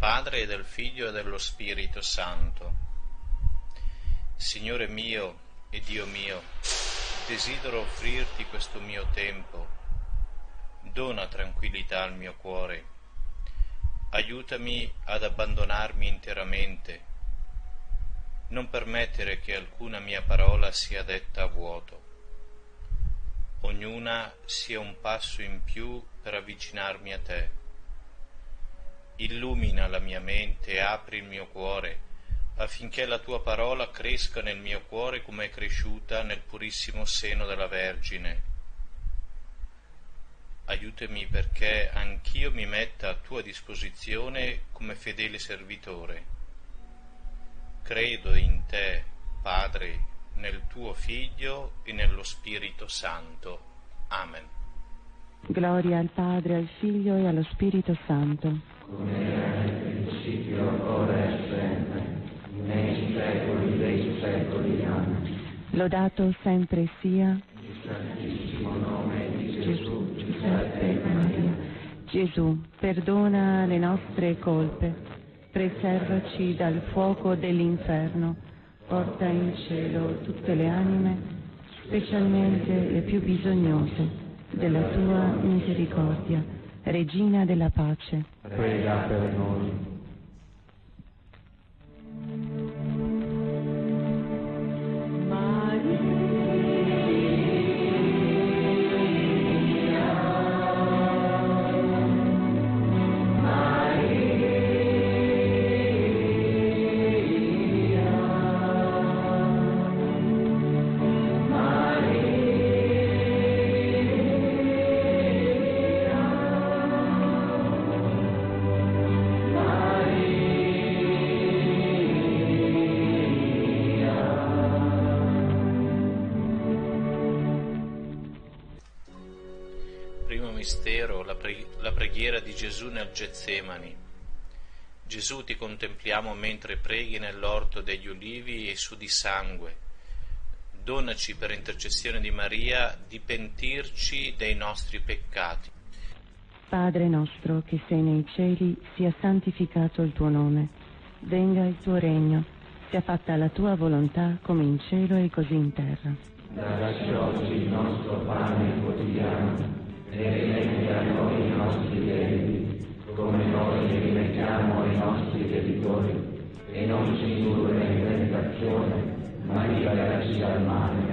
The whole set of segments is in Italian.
Padre e del Figlio e dello Spirito Santo. Signore mio e Dio mio, desidero offrirti questo mio tempo. Dona tranquillità al mio cuore. Aiutami ad abbandonarmi interamente. Non permettere che alcuna mia parola sia detta a vuoto. Ognuna sia un passo in più per avvicinarmi a te. Illumina la mia mente e apri il mio cuore, affinché la tua parola cresca nel mio cuore come è cresciuta nel purissimo seno della Vergine. Aiutami perché anch'io mi metta a tua disposizione come fedele servitore. Credo in te, Padre, nel tuo Figlio e nello Spirito Santo. Amen. Gloria al Padre, al Figlio e allo Spirito Santo. Come era nel principio, ora e sempre, nei secoli dei secoli. Amen. Lodato sempre sia Il Santissimo nome di Gesù, Giuseppe e Maria. Gesù, perdona le nostre colpe, preservaci dal fuoco dell'inferno, porta in cielo tutte le anime, specialmente le più bisognose della tua misericordia. Regina della pace, prega per noi. Primo mistero, la preghiera di Gesù nel Getsemani. Gesù, ti contempliamo mentre preghi nell'orto degli ulivi e su di sangue. Donaci per intercessione di Maria di pentirci dei nostri peccati. Padre nostro che sei nei cieli, sia santificato il tuo nome. Venga il tuo regno, sia fatta la tua volontà come in cielo e così in terra. Dacci oggi il nostro pane quotidiano e rimetti a noi i nostri debiti, come noi li rimettiamo ai nostri debitori, e non ci indurre in tentazione, ma liberaci dal male.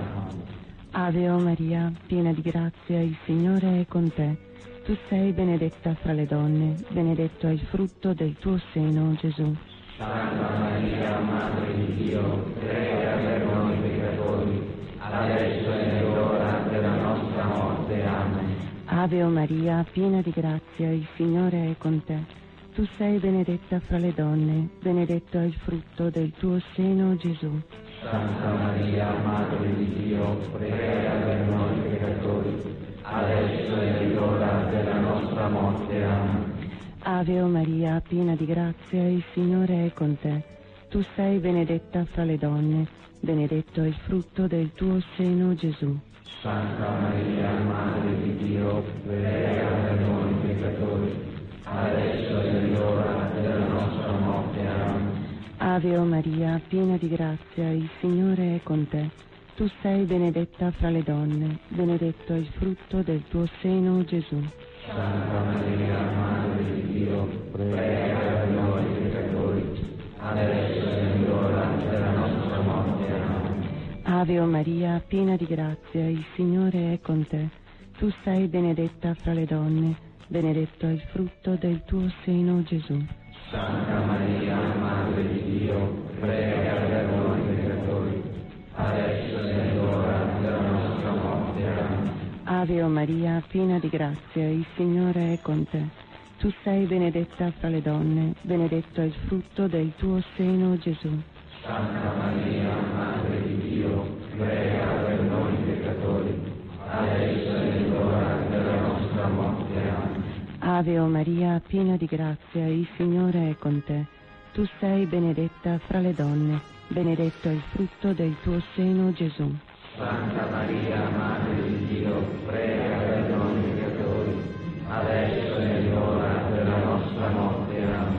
Ave o Maria, piena di grazia, il Signore è con te. Tu sei benedetta fra le donne, benedetto è il frutto del tuo seno, Gesù. Santa Maria, Madre di Dio, prega per noi peccatori, adesso è l'ora della nostra morte. Amen. Ave o Maria, piena di grazia, il Signore è con te. Tu sei benedetta fra le donne, benedetto è il frutto del tuo seno, Gesù. Santa Maria, Madre di Dio, prega per noi peccatori, adesso è l'ora della nostra morte. Amen. Ave o Maria, piena di grazia, il Signore è con te. Tu sei benedetta fra le donne, benedetto è il frutto del tuo seno, Gesù. Santa Maria, Madre di Dio, prega per noi peccatori, adesso è l'ora della nostra morte. Amen. Ave o Maria, piena di grazia, il Signore è con te. Tu sei benedetta fra le donne, benedetto è il frutto del tuo seno, Gesù. Santa Maria, Madre di Dio, prega per noi peccatori, adesso è l'ora della nostra morte. Amen. Ave o Maria, piena di grazia, il Signore è con te. Tu sei benedetta fra le donne, benedetto è il frutto del tuo seno, Gesù. Santa Maria, Madre di Dio, prega per noi peccatori, adesso è l'ora della nostra morte. Amen. Ave o Maria, piena di grazia, il Signore è con te. Tu sei benedetta fra le donne, benedetto è il frutto del tuo seno, Gesù. Santa Maria, Madre di Dio, prega per noi peccatori, adesso è l'ora della nostra morte. Amen. Ave o Maria, piena di grazia, il Signore è con te. Tu sei benedetta fra le donne, benedetto è il frutto del tuo seno, Gesù. Santa Maria, Madre di Dio, prega per noi peccatori, adesso è l'ora della nostra morte. Amen.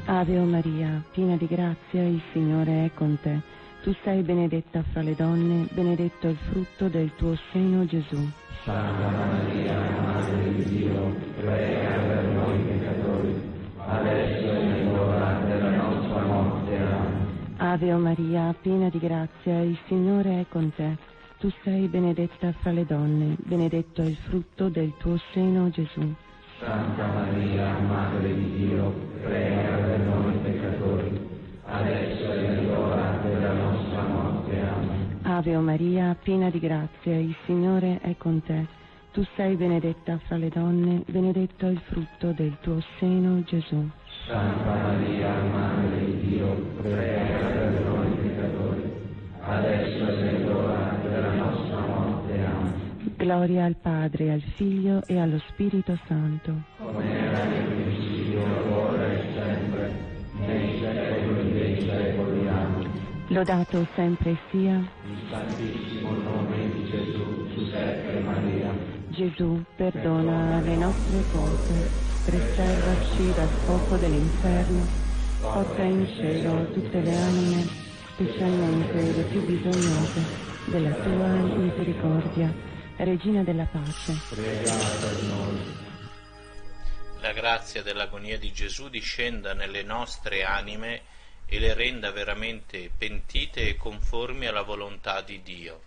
Ave Maria, piena di grazia, il Signore è con te. Tu sei benedetta fra le donne, benedetto è il frutto del tuo seno, Gesù. Santa Maria, Madre di Dio, prega per noi peccatori, adesso e nell'ora della nostra morte. Amen. Ave Maria, piena di grazia, il Signore è con te. Tu sei benedetta fra le donne, benedetto è il frutto del tuo seno, Gesù. Santa Maria, Madre di Dio, prega per noi peccatori, adesso e nell'ora della nostra morte. Amen. Ave Maria, piena di grazia, il Signore è con te. Tu sei benedetta fra le donne, benedetto è il frutto del tuo seno, Gesù. Santa Maria, Madre di Dio, prega per noi peccatori, adesso e nell'ora della nostra morte. Amen. Gloria al Padre, al Figlio e allo Spirito Santo. Come era nel principio, ora e sempre, nei secoli dei secoli. Amen. Lodato sempre sia Il Santissimo nome di Gesù, Giuseppe Maria. Gesù, perdona le nostre colpe, preservaci dal fuoco dell'inferno, porta in cielo tutte le anime, specialmente le più bisognose della tua misericordia. Regina della pace, Prega per noi. La grazia dell'agonia di Gesù discenda nelle nostre anime e le renda veramente pentite e conformi alla volontà di Dio.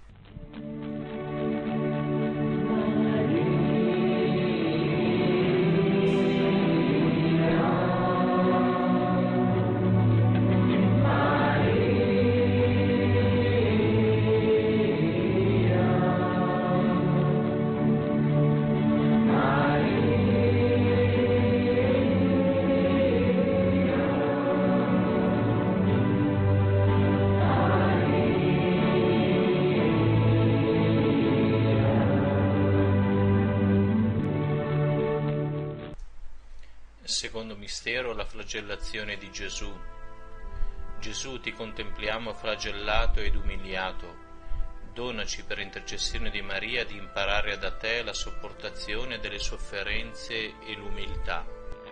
Secondo mistero, la flagellazione di Gesù. Gesù, ti contempliamo flagellato ed umiliato. Donaci per intercessione di Maria di imparare da te la sopportazione delle sofferenze e l'umiltà.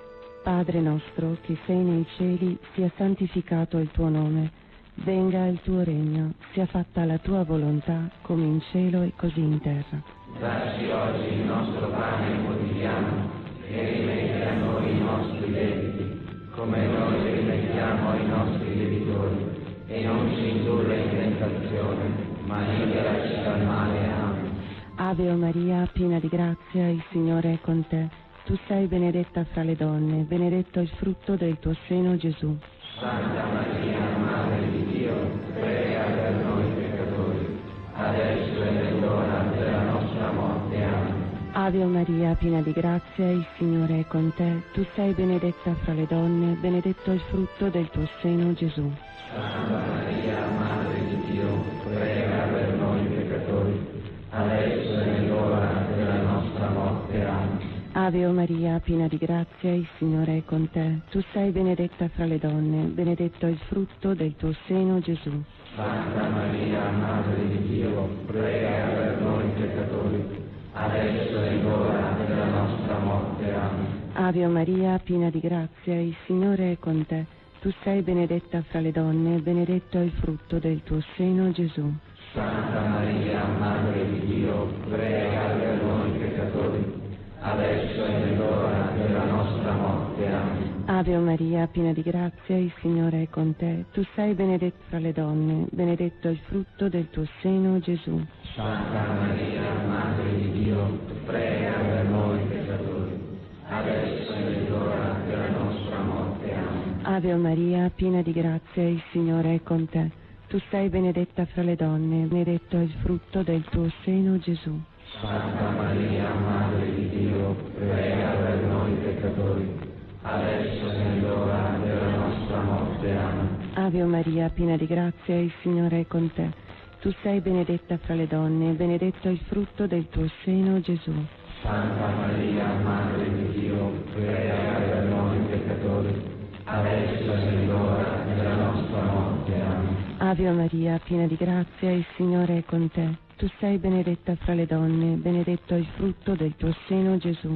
Padre nostro che sei nei cieli, sia santificato il tuo nome. Venga il tuo regno, sia fatta la tua volontà, come in cielo e così in terra. Dacci oggi il nostro pane quotidiano e rimetti a noi i nostri debiti, come noi rimettiamo ai nostri debitori, e non ci indurre in tentazione, ma liberaci dal male. Amen. Ave Maria, piena di grazia, il Signore è con te. Tu sei benedetta fra le donne, benedetto il frutto del tuo seno, Gesù. Santa Maria, Madre di Dio, prega per noi peccatori, adesso e nell'ora della nostra morte. Amen. Ave Maria, piena di grazia, il Signore è con te. Tu sei benedetta fra le donne, benedetto il frutto del tuo seno, Gesù. Santa Maria, Madre di Dio, prega per noi peccatori, adesso e nell'ora della nostra morte. Amen. Ave Maria, piena di grazia, il Signore è con te. Tu sei benedetta fra le donne, benedetto il frutto del tuo seno, Gesù. Santa Maria, Madre di Dio, prega per noi peccatori, adesso è l'ora della nostra morte. Amen. Ave Maria, piena di grazia, il Signore è con te. Tu sei benedetta fra le donne, benedetto è il frutto del tuo seno, Gesù. Santa Maria, Madre di Dio, prega per noi peccatori, adesso è nell'ora della nostra morte. Amen. Ave Maria, piena di grazia, il Signore è con te. Tu sei benedetta fra le donne, benedetto è il frutto del tuo seno, Gesù. Santa Maria, Madre di Dio, prega per noi peccatori, adesso è nell'ora della nostra morte. Amen. Ave Maria, piena di grazia, il Signore è con te. Tu sei benedetta fra le donne, benedetto è il frutto del tuo seno, Gesù. Santa Maria, Madre di Dio, prega per noi peccatori, adesso è nell'ora della nostra morte. Amen. Ave Maria, piena di grazia, il Signore è con te. Tu sei benedetta fra le donne, benedetto è il frutto del tuo seno, Gesù. Santa Maria, Madre di Dio, prega per noi peccatori, adesso è nell'ora della nostra morte. Amen. Ave Maria, piena di grazia, il Signore è con te. Tu sei benedetta fra le donne, benedetto è il frutto del tuo seno, Gesù.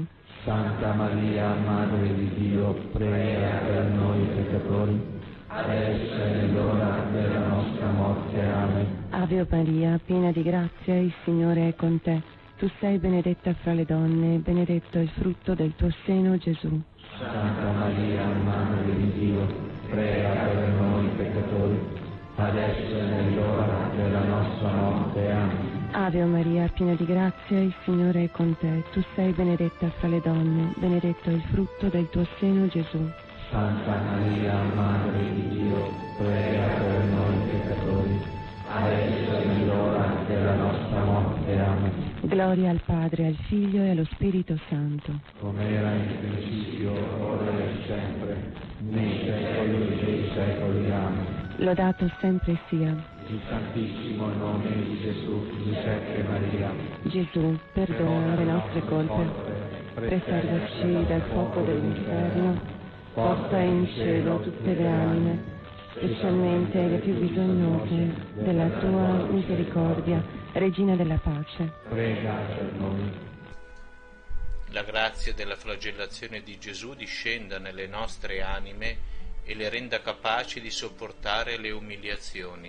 Santa Maria, Madre di Dio, prega per noi peccatori, adesso è nell'ora della nostra morte. Amen. Ave Maria, piena di grazia, il Signore è con te. Tu sei benedetta fra le donne, benedetto è il frutto del tuo seno, Gesù. Santa Maria, Madre di Dio, prega per noi peccatori, adesso è nell'ora della nostra morte. Amen. Ave Maria, piena di grazia, il Signore è con te. Tu sei benedetta fra le donne, benedetto è il frutto del tuo seno, Gesù. Santa Maria, Madre di Dio, prega per noi peccatori, adesso è nell'ora della nostra morte. Amen. Gloria al Padre, al Figlio e allo Spirito Santo. Come era in principio, ora e sempre, nei secoli dei secoli. Amen. Lodato sempre sia Il Santissimo nome di Gesù, Giuseppe e Maria. Gesù, perdona le nostre colpe, preservaci dal fuoco dell'inferno, porta in cielo tutte le anime, specialmente le più bisognose della tua misericordia, Regina della pace. Prega per noi. La grazia della flagellazione di Gesù discenda nelle nostre anime e le renda capaci di sopportare le umiliazioni.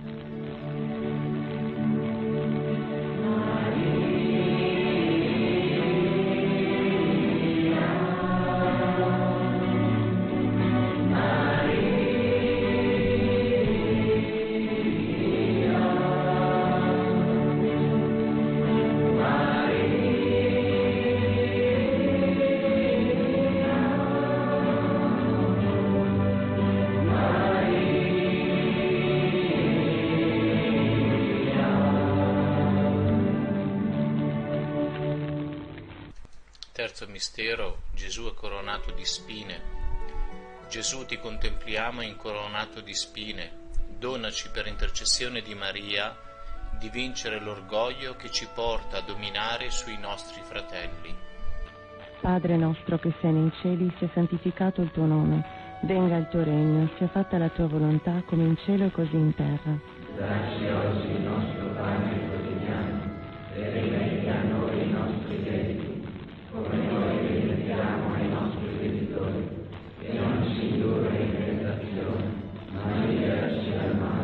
Terzo mistero, Gesù è coronato di spine. Gesù, ti contempliamo incoronato di spine. Donaci per intercessione di Maria di vincere l'orgoglio che ci porta a dominare sui nostri fratelli. Padre nostro che sei nei cieli, sia santificato il tuo nome. Venga il tuo regno, sia fatta la tua volontà come in cielo e così in terra. Dacci oggi il nostro pane quotidiano e rimetti a noi i nostri debiti, come noi rimettiamo ai nostri debitori, e non ci indurre in tentazione, ma liberaci dal male.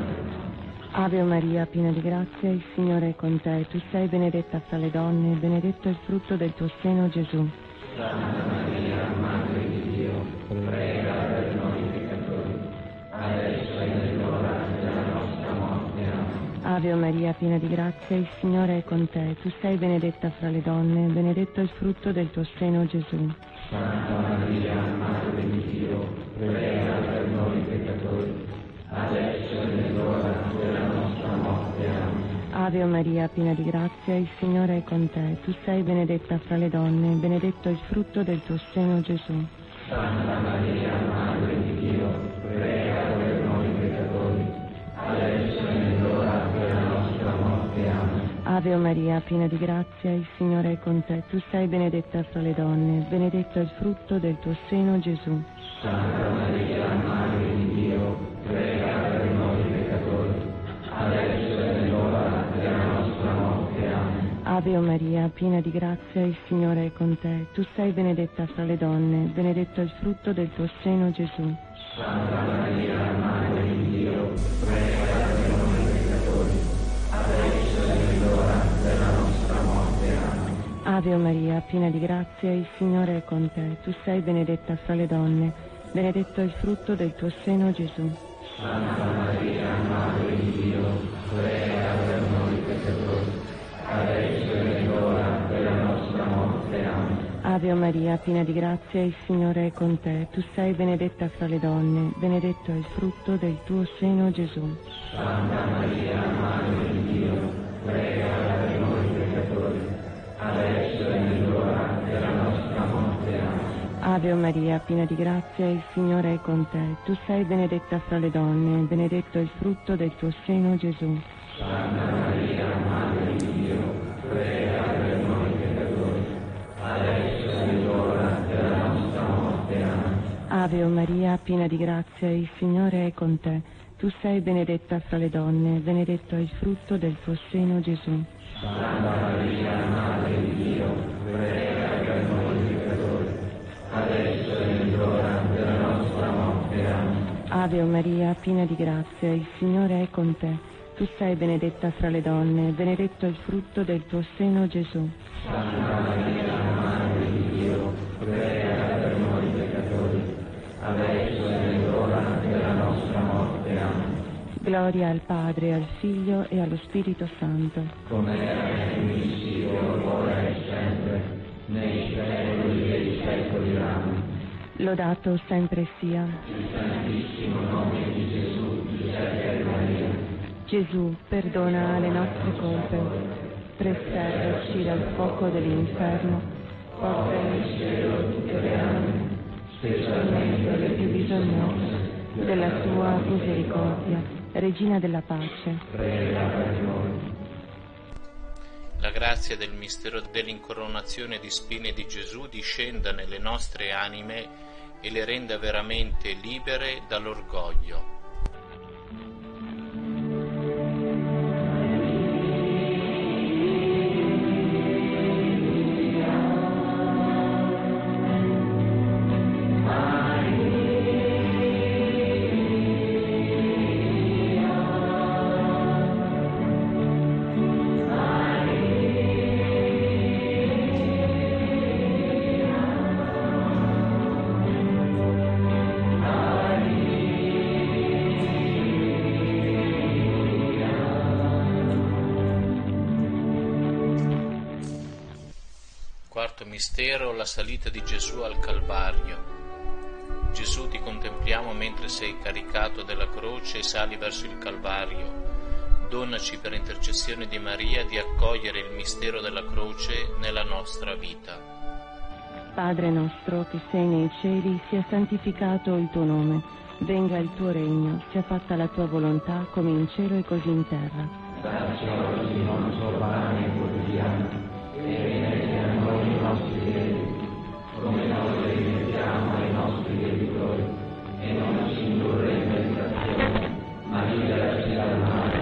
Ave Maria, piena di grazia, il Signore è con te. Tu sei benedetta fra le donne, e benedetto è il frutto del tuo seno, Gesù. Santa Maria, Madre di Dio, prega per noi peccatori, adesso è nell'ora della nostra morte. Amen. Ave Maria, piena di grazia, il Signore è con te. Tu sei benedetta fra le donne, benedetto è il frutto del tuo seno, Gesù. Santa Maria, Madre di Dio, prega per noi peccatori, adesso è nell'ora della nostra morte. Amen. Ave Maria, piena di grazia, il Signore è con te. Tu sei benedetta fra le donne, benedetto è il frutto del tuo seno, Gesù. Santa Maria, Madre di Dio, prega per noi peccatori, adesso è nell'ora della nostra morte. Amen. Ave Maria, piena di grazia, il Signore è con te. Tu sei benedetta fra le donne, benedetto è il frutto del tuo seno, Gesù. Santa Maria, Madre di Dio, prega per noi peccatori, adesso è nell'ora della nostra morte. Amen. Ave Maria, piena di grazia, il Signore è con te. Tu sei benedetta fra le donne, benedetto è il frutto del tuo seno, Gesù. Santa Maria, Madre di Dio, prega per noi peccatori, adesso è nell'ora della nostra morte. Amen. Ave Maria, piena di grazia, il Signore è con te. Tu sei benedetta fra le donne, benedetto è il frutto del tuo seno, Gesù. Santa Maria, Madre di Dio, prega per noi peccatori, adesso è nell'ora della nostra morte. Amen. Ave Maria, piena di grazia, il Signore è con te. Tu sei benedetta fra le donne, benedetto è il frutto del tuo seno, Gesù. Santa Maria, Madre di Dio, prega per noi peccatori, adesso è nell'ora della nostra morte. Amen. Ave Maria, piena di grazia, il Signore è con te. Tu sei benedetta fra le donne, benedetto è il frutto del tuo seno, Gesù. Santa Maria, Madre di Dio, prega per noi peccatori, adesso è nell'ora della nostra morte. Amen. Ave Maria, piena di grazia, il Signore è con te. tu sei benedetta fra le donne, benedetto è il frutto del tuo seno, Gesù. Santa Maria, Madre di Dio, prega per noi peccatori, adesso e nell'ora della nostra morte. Amen. Ave Maria, piena di grazia, il Signore è con te. Tu sei benedetta fra le donne, benedetto è il frutto del tuo seno, Gesù. Santa Maria, Madre di Dio, prega per noi peccatori, adesso e nell'ora della nostra morte. Amen. Gloria al Padre, al Figlio e allo Spirito Santo. Come era nel principio, ora e sempre, nei secoli dei secoli. Amen. Lodato sempre sia Il Santissimo nome di Gesù, Giuseppe e Maria. Gesù, perdona le nostre colpe, preservaci dal fuoco dell'inferno, porta in cielo tutte le anime, specialmente le più bisognose della tua misericordia. Regina della pace, Prega per noi. La grazia del mistero dell'incoronazione di spine di Gesù discenda nelle nostre anime e le renda veramente libere dall'orgoglio. Quarto mistero, la salita di Gesù al Calvario. Gesù, ti contempliamo mentre sei caricato della croce e sali verso il Calvario. Donaci per intercessione di Maria di accogliere il mistero della croce nella nostra vita. Padre nostro che sei nei cieli, sia santificato il tuo nome, venga il tuo regno, sia fatta la tua volontà come in cielo e così in terra. Dacci oggi il nostro pane quotidiano e rimetti a noi i nostri debiti, come noi rimettiamo ai nostri debitori, e non ci indurre in tentazione, ma liberaci dal male.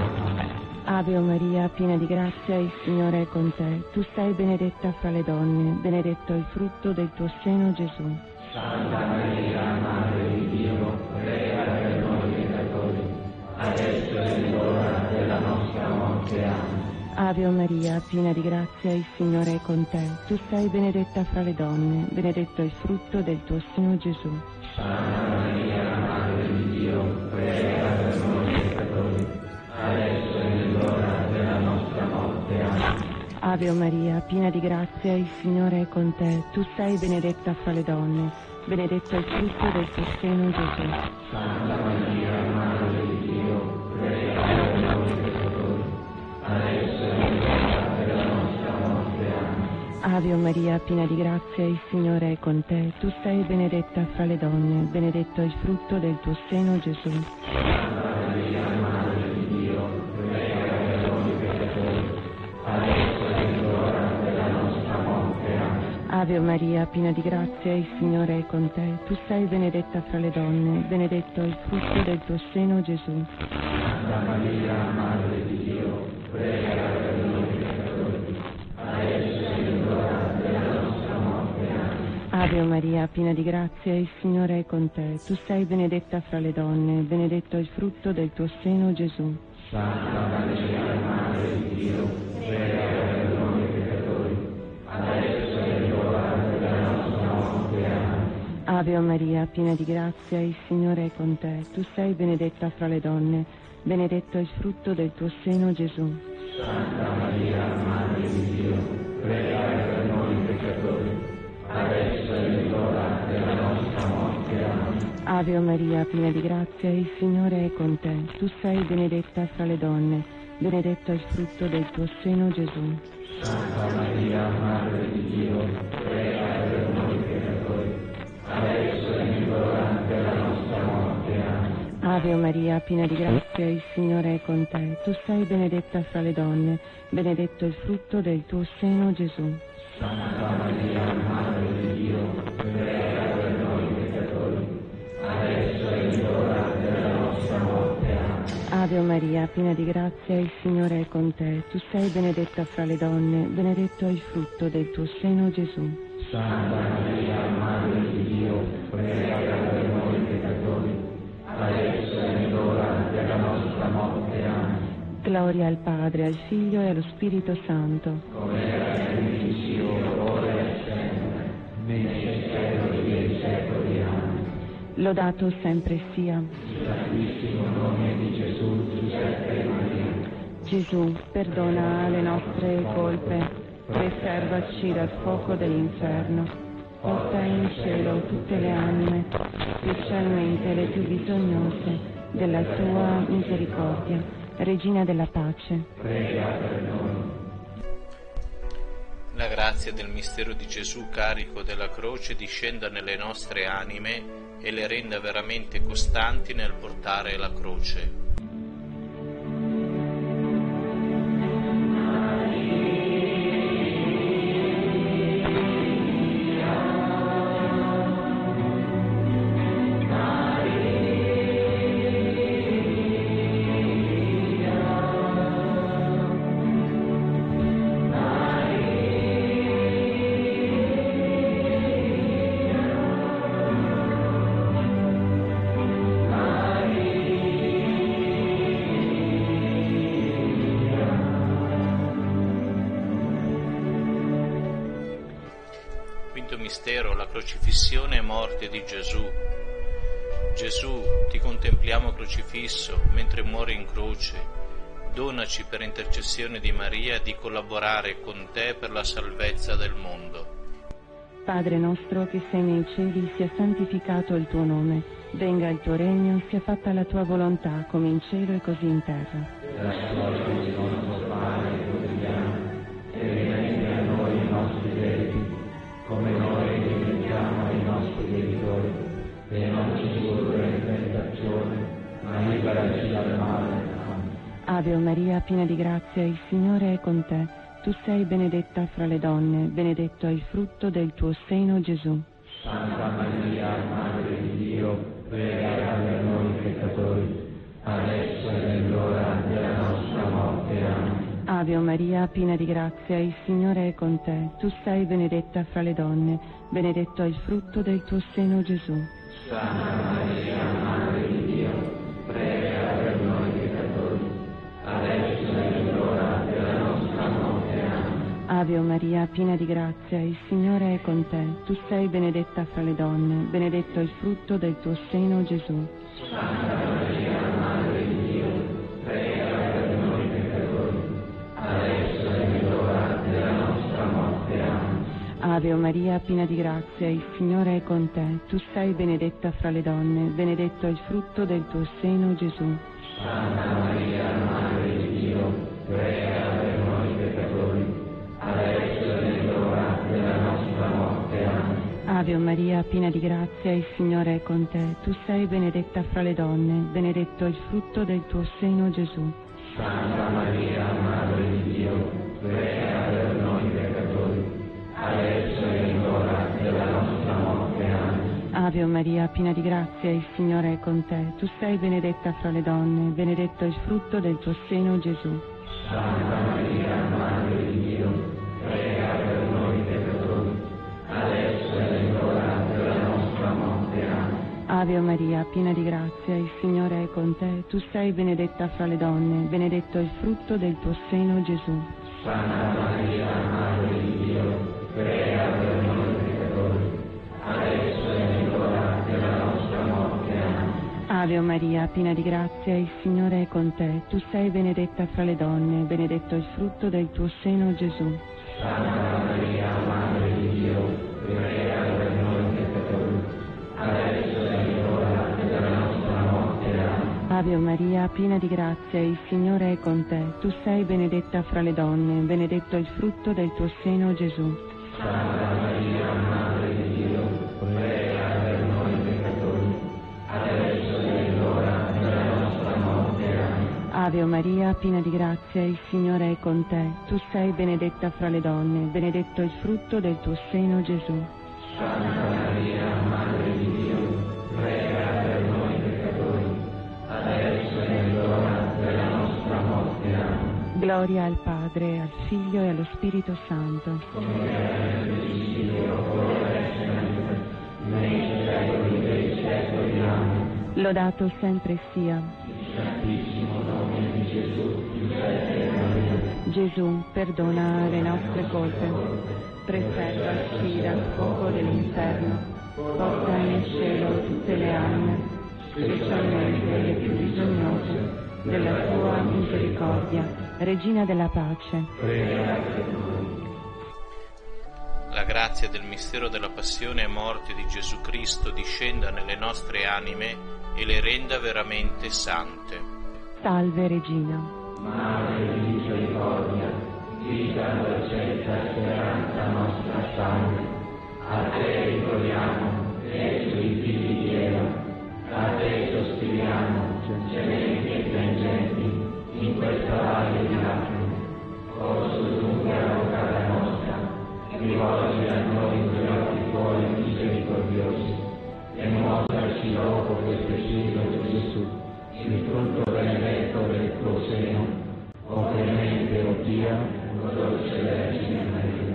Ave Maria, piena di grazia, il Signore è con te. Tu sei benedetta fra le donne, benedetto è il frutto del tuo seno, Gesù. Santa Maria, Madre di Dio, prega per noi peccatori, adesso e nell'ora della nostra morte. Amen. Ave Maria, piena di grazia, il Signore è con te. Tu sei benedetta fra le donne, benedetto è il frutto del tuo seno, Gesù. Santa Maria, Madre di Dio, prega per noi peccatori, adesso e nell'ora della nostra morte. Amen. Ave Maria, piena di grazia, il Signore è con te. Tu sei benedetta fra le donne, benedetto è il frutto del tuo seno, Gesù. Santa Maria, Madre di Dio, prega per noi peccatori, adesso e nell'ora della nostra morte. Amen. Ave Maria, piena di grazia, il Signore è con te. Tu sei benedetta fra le donne, benedetto è il frutto del tuo seno, Gesù. Santa Maria, Madre di Dio, prega per noi peccatori, adesso e nell'ora della nostra morte. Amen. Ave Maria, piena di grazia, il Signore è con te. Tu sei benedetta fra le donne, benedetto è il frutto del tuo seno, Gesù. Santa Maria, Madre di Dio, prega per noi peccatori, adesso e nell'ora della nostra morte. Amen. Ave Maria, piena di grazia, il Signore è con te. Tu sei benedetta fra le donne, benedetto è il frutto del tuo seno, Gesù. Santa Maria, Madre di Dio, prega per noi peccatori, adesso e nell'ora della nostra morte. Amen. Ave Maria, piena di grazia, il Signore è con te. Tu sei benedetta fra le donne, benedetto è il frutto del tuo seno, Gesù. Santa Maria, Madre di Dio, prega per noi peccatori, adesso e nell'ora della nostra morte. Amen. Ave Maria, piena di grazia, il Signore è con te. Tu sei benedetta fra le donne, benedetto è il frutto del tuo seno, Gesù. Santa Maria, Madre di Dio, prega per noi peccatori, adesso e nell'ora della nostra morte. Amen. Ave Maria, piena di grazia, il Signore è con te. Tu sei benedetta fra le donne, benedetto è il frutto del tuo seno, Gesù. Santa Maria, Madre di Dio, prega per noi peccatori, adesso e nell'ora della nostra morte. Amen. Ave Maria, piena di grazia, il Signore è con te. Tu sei benedetta fra le donne, benedetto è il frutto del tuo seno, Gesù. Santa Maria, Madre di Dio, prega per noi peccatori, adesso e nell'ora della nostra morte. Amen. Gloria al Padre, al Figlio e allo Spirito Santo. Come era all'inizio, ora e sempre, nei secoli dei secoli. Amen. Lodato sempre sia Il santissimo nome di Gesù, Giuseppe e Maria. Gesù, perdona le nostre colpe, preservaci dal fuoco dell'inferno, porta in cielo tutte le anime, specialmente le più bisognose della tua misericordia. Regina della pace, Prega per noi. La grazia del mistero di Gesù carico della croce discenda nelle nostre anime e le renda veramente costanti nel portare la croce. Quinto mistero, la crocifissione e morte di Gesù. Gesù, ti contempliamo crocifisso mentre muori in croce. Donaci per intercessione di Maria di collaborare con te per la salvezza del mondo. Padre nostro che sei nei cieli, sia santificato il tuo nome, venga il tuo regno, sia fatta la tua volontà, come in cielo e così in terra. Dacci oggi il nostro pane quotidiano, e rimetti a noi i nostri debiti, come noi rimettiamo ai nostri debitori, e non ci indurre in tentazione, ma liberaci dal male. Amen. Ave Maria, piena di grazia, il Signore è con te. Tu sei benedetta fra le donne, benedetto è il frutto del tuo seno, Gesù. Santa Maria, Madre di Dio, prega per noi peccatori, adesso e nell'ora della nostra morte. Amen. Ave Maria, piena di grazia, il Signore è con te. Tu sei benedetta fra le donne, benedetto è il frutto del tuo seno, Gesù. Santa Maria, Madre di Dio, prega per noi peccatori, adesso e nell'ora della nostra morte. Amen. Ave Maria, piena di grazia, il Signore è con te. Tu sei benedetta fra le donne, benedetto è il frutto del tuo seno, Gesù. Santa Maria, Madre di Dio, prega per noi peccatori, adesso e nell'ora della nostra morte. Amen. Ave Maria, piena di grazia, il Signore è con te. Tu sei benedetta fra le donne, benedetto è il frutto del tuo seno, Gesù. Santa Maria, Madre di Dio, prega per noi peccatori, adesso e nell'ora della nostra morte. Amen. Ave Maria, piena di grazia, il Signore è con te. Tu sei benedetta fra le donne, benedetto è il frutto del tuo seno, Gesù. Santa Maria, Madre di Dio, prega per noi peccatori, adesso e nell'ora della nostra morte. Amen. Ave Maria, piena di grazia, il Signore è con te. Tu sei benedetta fra le donne, benedetto è il frutto del tuo seno, Gesù. Santa Maria, Madre di Dio, prega per noi peccatori, adesso e nell'ora della nostra morte. Amen. Ave Maria, piena di grazia, il Signore è con te. Tu sei benedetta fra le donne, benedetto è il frutto del tuo seno, Gesù. Santa Maria, Madre di Dio, prega per noi peccatori, adesso e nell'ora della nostra morte. Amen. Ave Maria, piena di grazia, il Signore è con te. Tu sei benedetta fra le donne, benedetto è il frutto del tuo seno, Gesù. Santa Maria, Madre di Dio, prega per noi peccatori, adesso e nell'ora della nostra morte. Amen. Ave Maria, piena di grazia, il Signore è con te. Tu sei benedetta fra le donne, benedetto è il frutto del tuo seno, Gesù. Santa Maria, Madre di Dio, prega per noi peccatori, adesso e nell'ora della nostra morte. Amen. Ave Maria, piena di grazia, il Signore è con te. Tu sei benedetta fra le donne, benedetto è il frutto del tuo seno, Gesù. Santa Maria, Madre di Dio, prega per noi peccatori, adesso e nell'ora della Gloria al Padre, al Figlio e allo Spirito Santo. Come era nel principio, ora e sempre, nei secoli dei secoli. Amen. Lodato sempre sia Il Santissimo nome di Gesù, Giuseppe e Maria. Gesù, perdona le nostre colpe, preservaci dal fuoco dell'inferno, porta in cielo tutte le anime, specialmente le più bisognose della tua misericordia. Regina della pace, Prega per noi. La grazia del mistero della passione e morte di Gesù Cristo discenda nelle nostre anime e le renda veramente sante. salve Regina. Madre di misericordia, vita, dolcezza, speranza nostra, salve. A te ricorriamo, esuli figli di Eva, a te sospiriamo, gementi e piangenti, in questa valle di lacrime. Orso dunque avvocata nostra, rivolgi a noi i tuoi occhi tuoi misericordiosi, e mostraci dopo questo esilio di Gesù, il frutto benedetto del tuo seno, o clemente, o pia, o dolce Vergine Maria.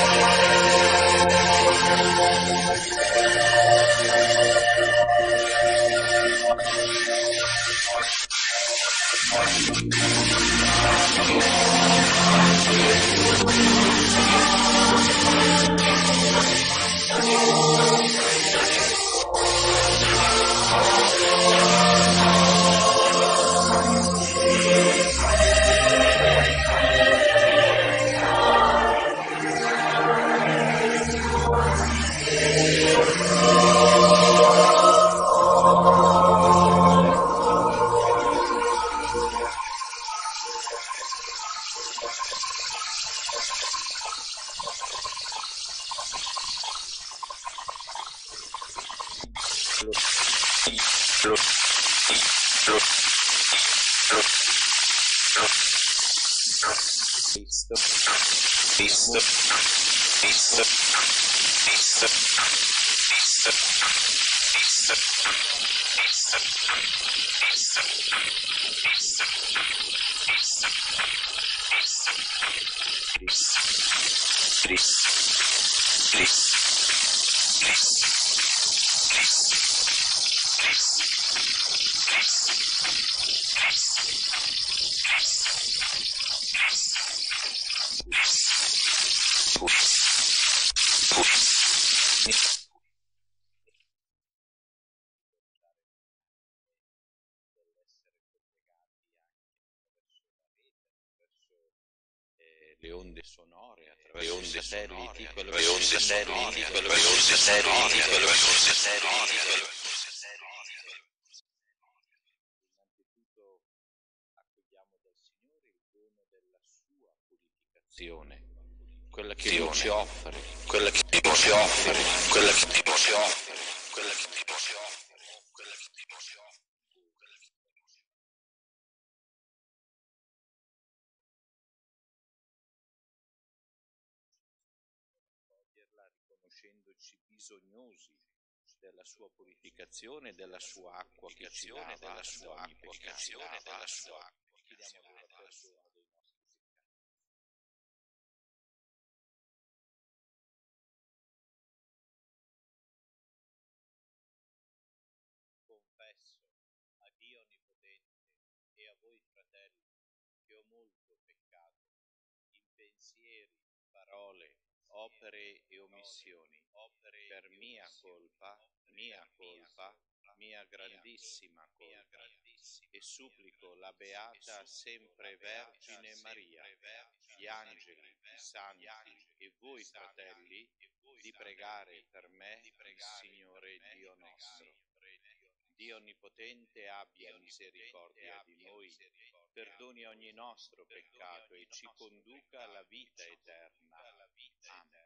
Le onde sonore attraverso i satelliti, quello che innanzitutto accogliamo dal Signore il dono della sua purificazione, quella che Dio ci offre, quella che Dio ci offre, quella che Dio ci offre, quella che Dio ci offre, quella che Dio ci offre. Riconoscendoci bisognosi della sua purificazione, della sua acqua che ci lava, della sua acqua che ci lava, della sua acqua che ci lava. Confesso a Dio Onnipotente e a voi fratelli che ho molto peccato in pensieri, parole, opere e omissioni, per mia colpa, mia grandissima colpa, e supplico la Beata Sempre Vergine Maria, gli angeli, i santi e voi fratelli, di pregare per me il Signore Dio nostro. Dio Onnipotente abbia misericordia di noi, perdoni ogni nostro peccato e ci conduca alla vita eterna. Amen.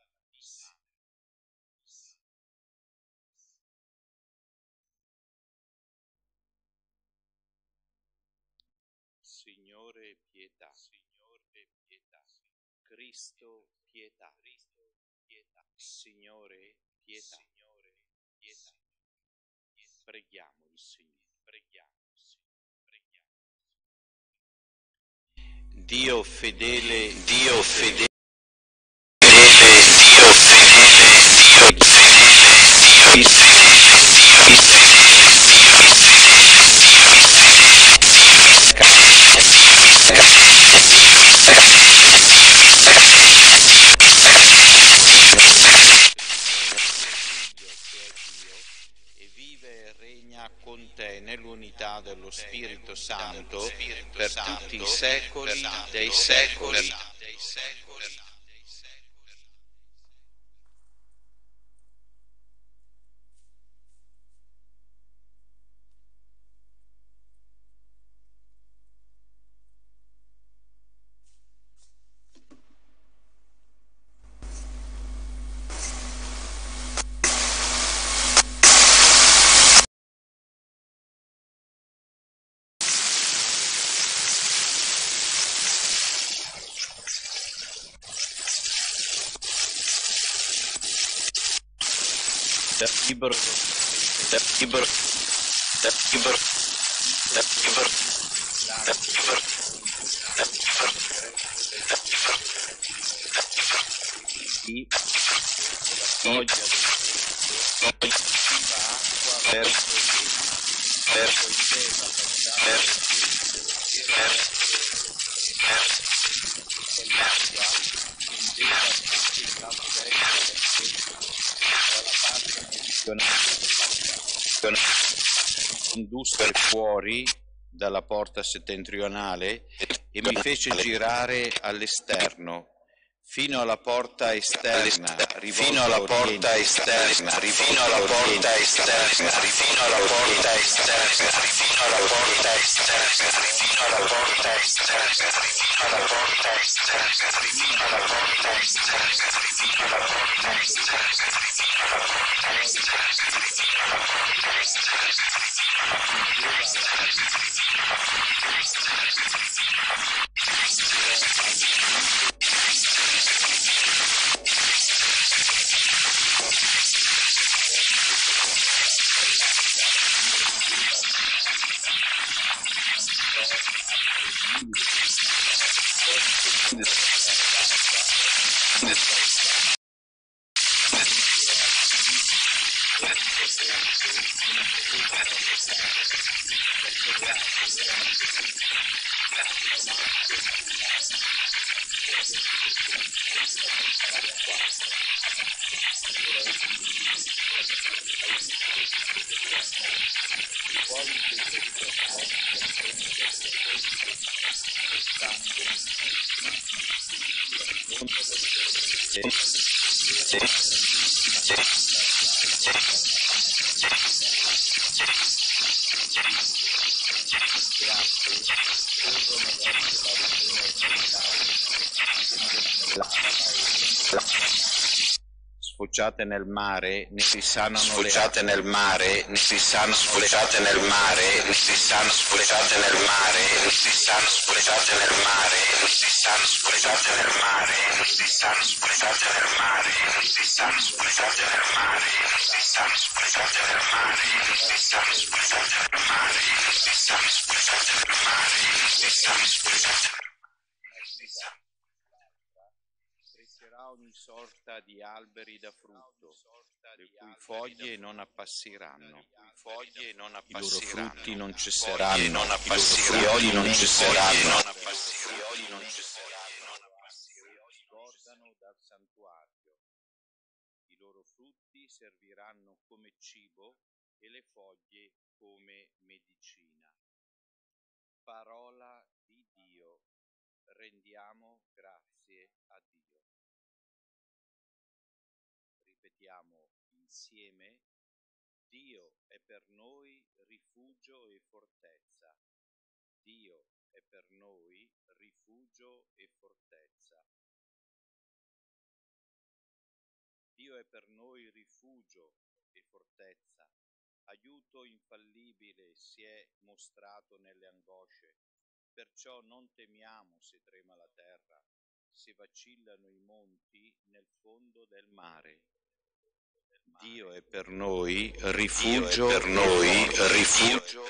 Signore pietà, Cristo pietà, Signore pietà. Preghiamo il Signore. Dio fedele, Dio fedele. Con te nell'unità dello Spirito Santo per tutti i secoli dei secoli. foglia del sole va verso il cielo condusse fuori dalla porta settentrionale e mi fece girare all'esterno fino alla porta esterna, fino alla porta esterna, fino alla porta esterna, fino alla porta esterna, fino alla porta esterna, fino alla porta esterna, fino alla porta esterna, fino alla porta esterna, fino alla porta esterna, fino alla porta esterna, fino alla porta sfociate nel mare, ne si sanano sfociate nel mare, ne si sanno sfociate nel mare, ne si sanno sfociate nel mare, ne si sanno sfociate nel mare, ne si sanno sfociate nel mare, ne si sanno sfociate nel mare, ne si sanno sfociate nel mare, ne si sanno sfociate nel mare, ne si sanno sfociate nel mare, ne si sanno sfociate nel mare, ne si sanno sfociate nel mare. Crescerà ogni sorta di alberi da frutto, le cui foglie non appassiranno, i loro frutti non cesseranno, i loro fiori non cesseranno, scordano dal santuario, i loro frutti serviranno come cibo e le foglie come medicina. Parola di Dio, rendiamo grazie a Dio. Ripetiamo insieme: Dio è per noi rifugio e fortezza. Dio è per noi rifugio e fortezza. Dio è per noi rifugio e fortezza. Aiuto infallibile si è mostrato nelle angosce. Perciò non temiamo se trema la terra, se vacillano i monti nel fondo del mare. Dio è per noi rifugio, per noi rifugio.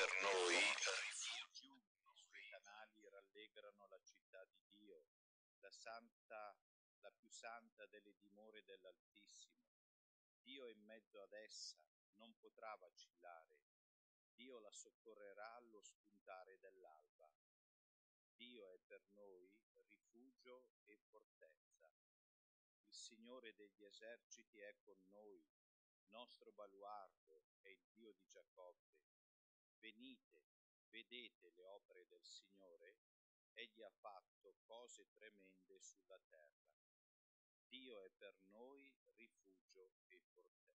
I suoi canali rallegrano la città di Dio, la più santa delle dimore dell'Altissimo. Dio è in mezzo ad essa, non potrà vacillare. Dio la soccorrerà allo spuntare dell'alba. Dio è per noi rifugio e fortezza. Il Signore degli eserciti è con noi, nostro baluardo è il Dio di Giacobbe. Venite, vedete le opere del Signore, egli ha fatto cose tremende sulla terra. Dio è per noi rifugio e fortezza.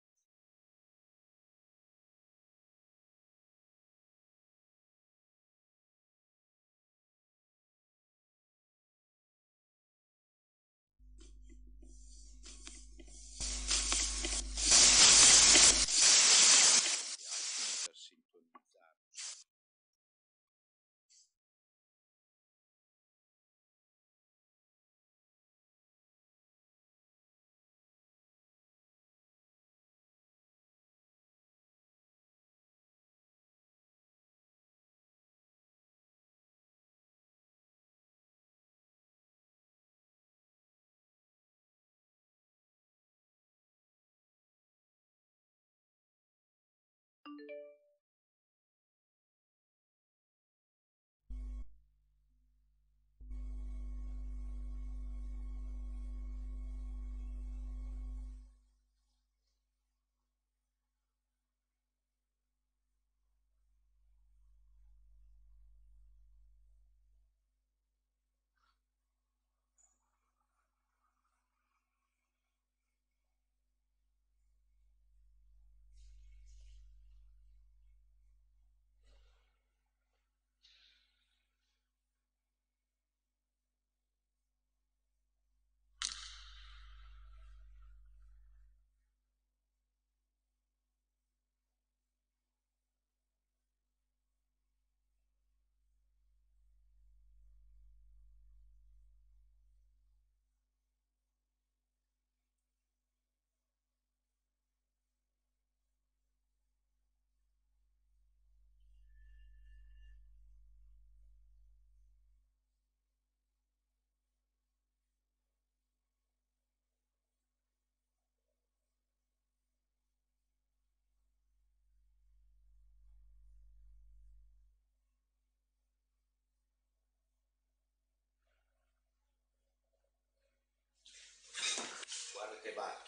fatto,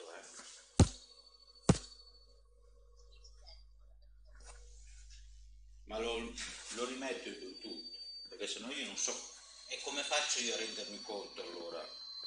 Ma lo rimetto in Bluetooth, perché sennò io non so. E come faccio io a rendermi conto allora?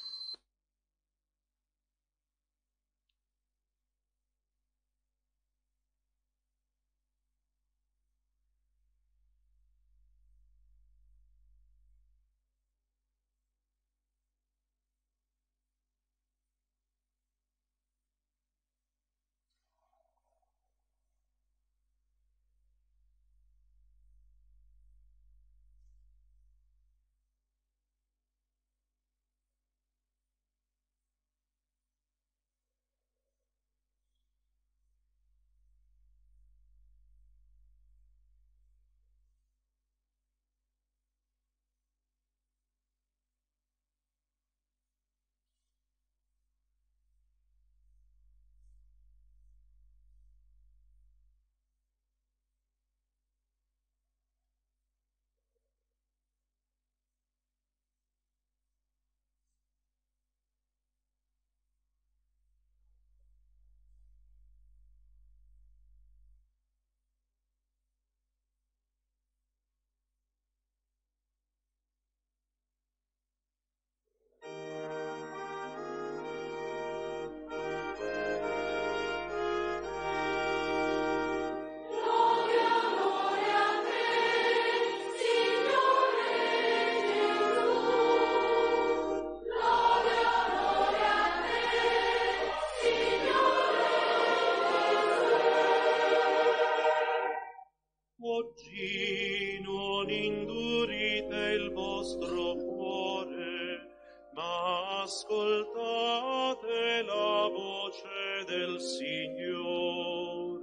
Oggi non indurite il vostro cuore, ma ascoltate la voce del Signore.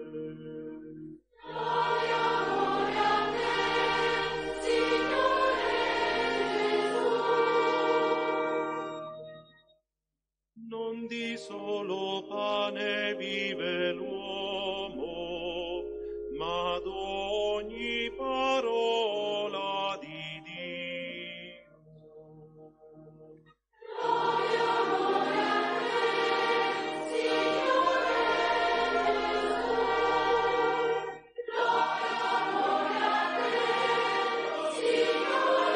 Gloria, gloria a te, Signore Gesù. Non di solo pane vive l'uomo, ma d'ogni parola di Dio. Gloria, gloria a te, Signore Gesù. Gloria, gloria a te, Signore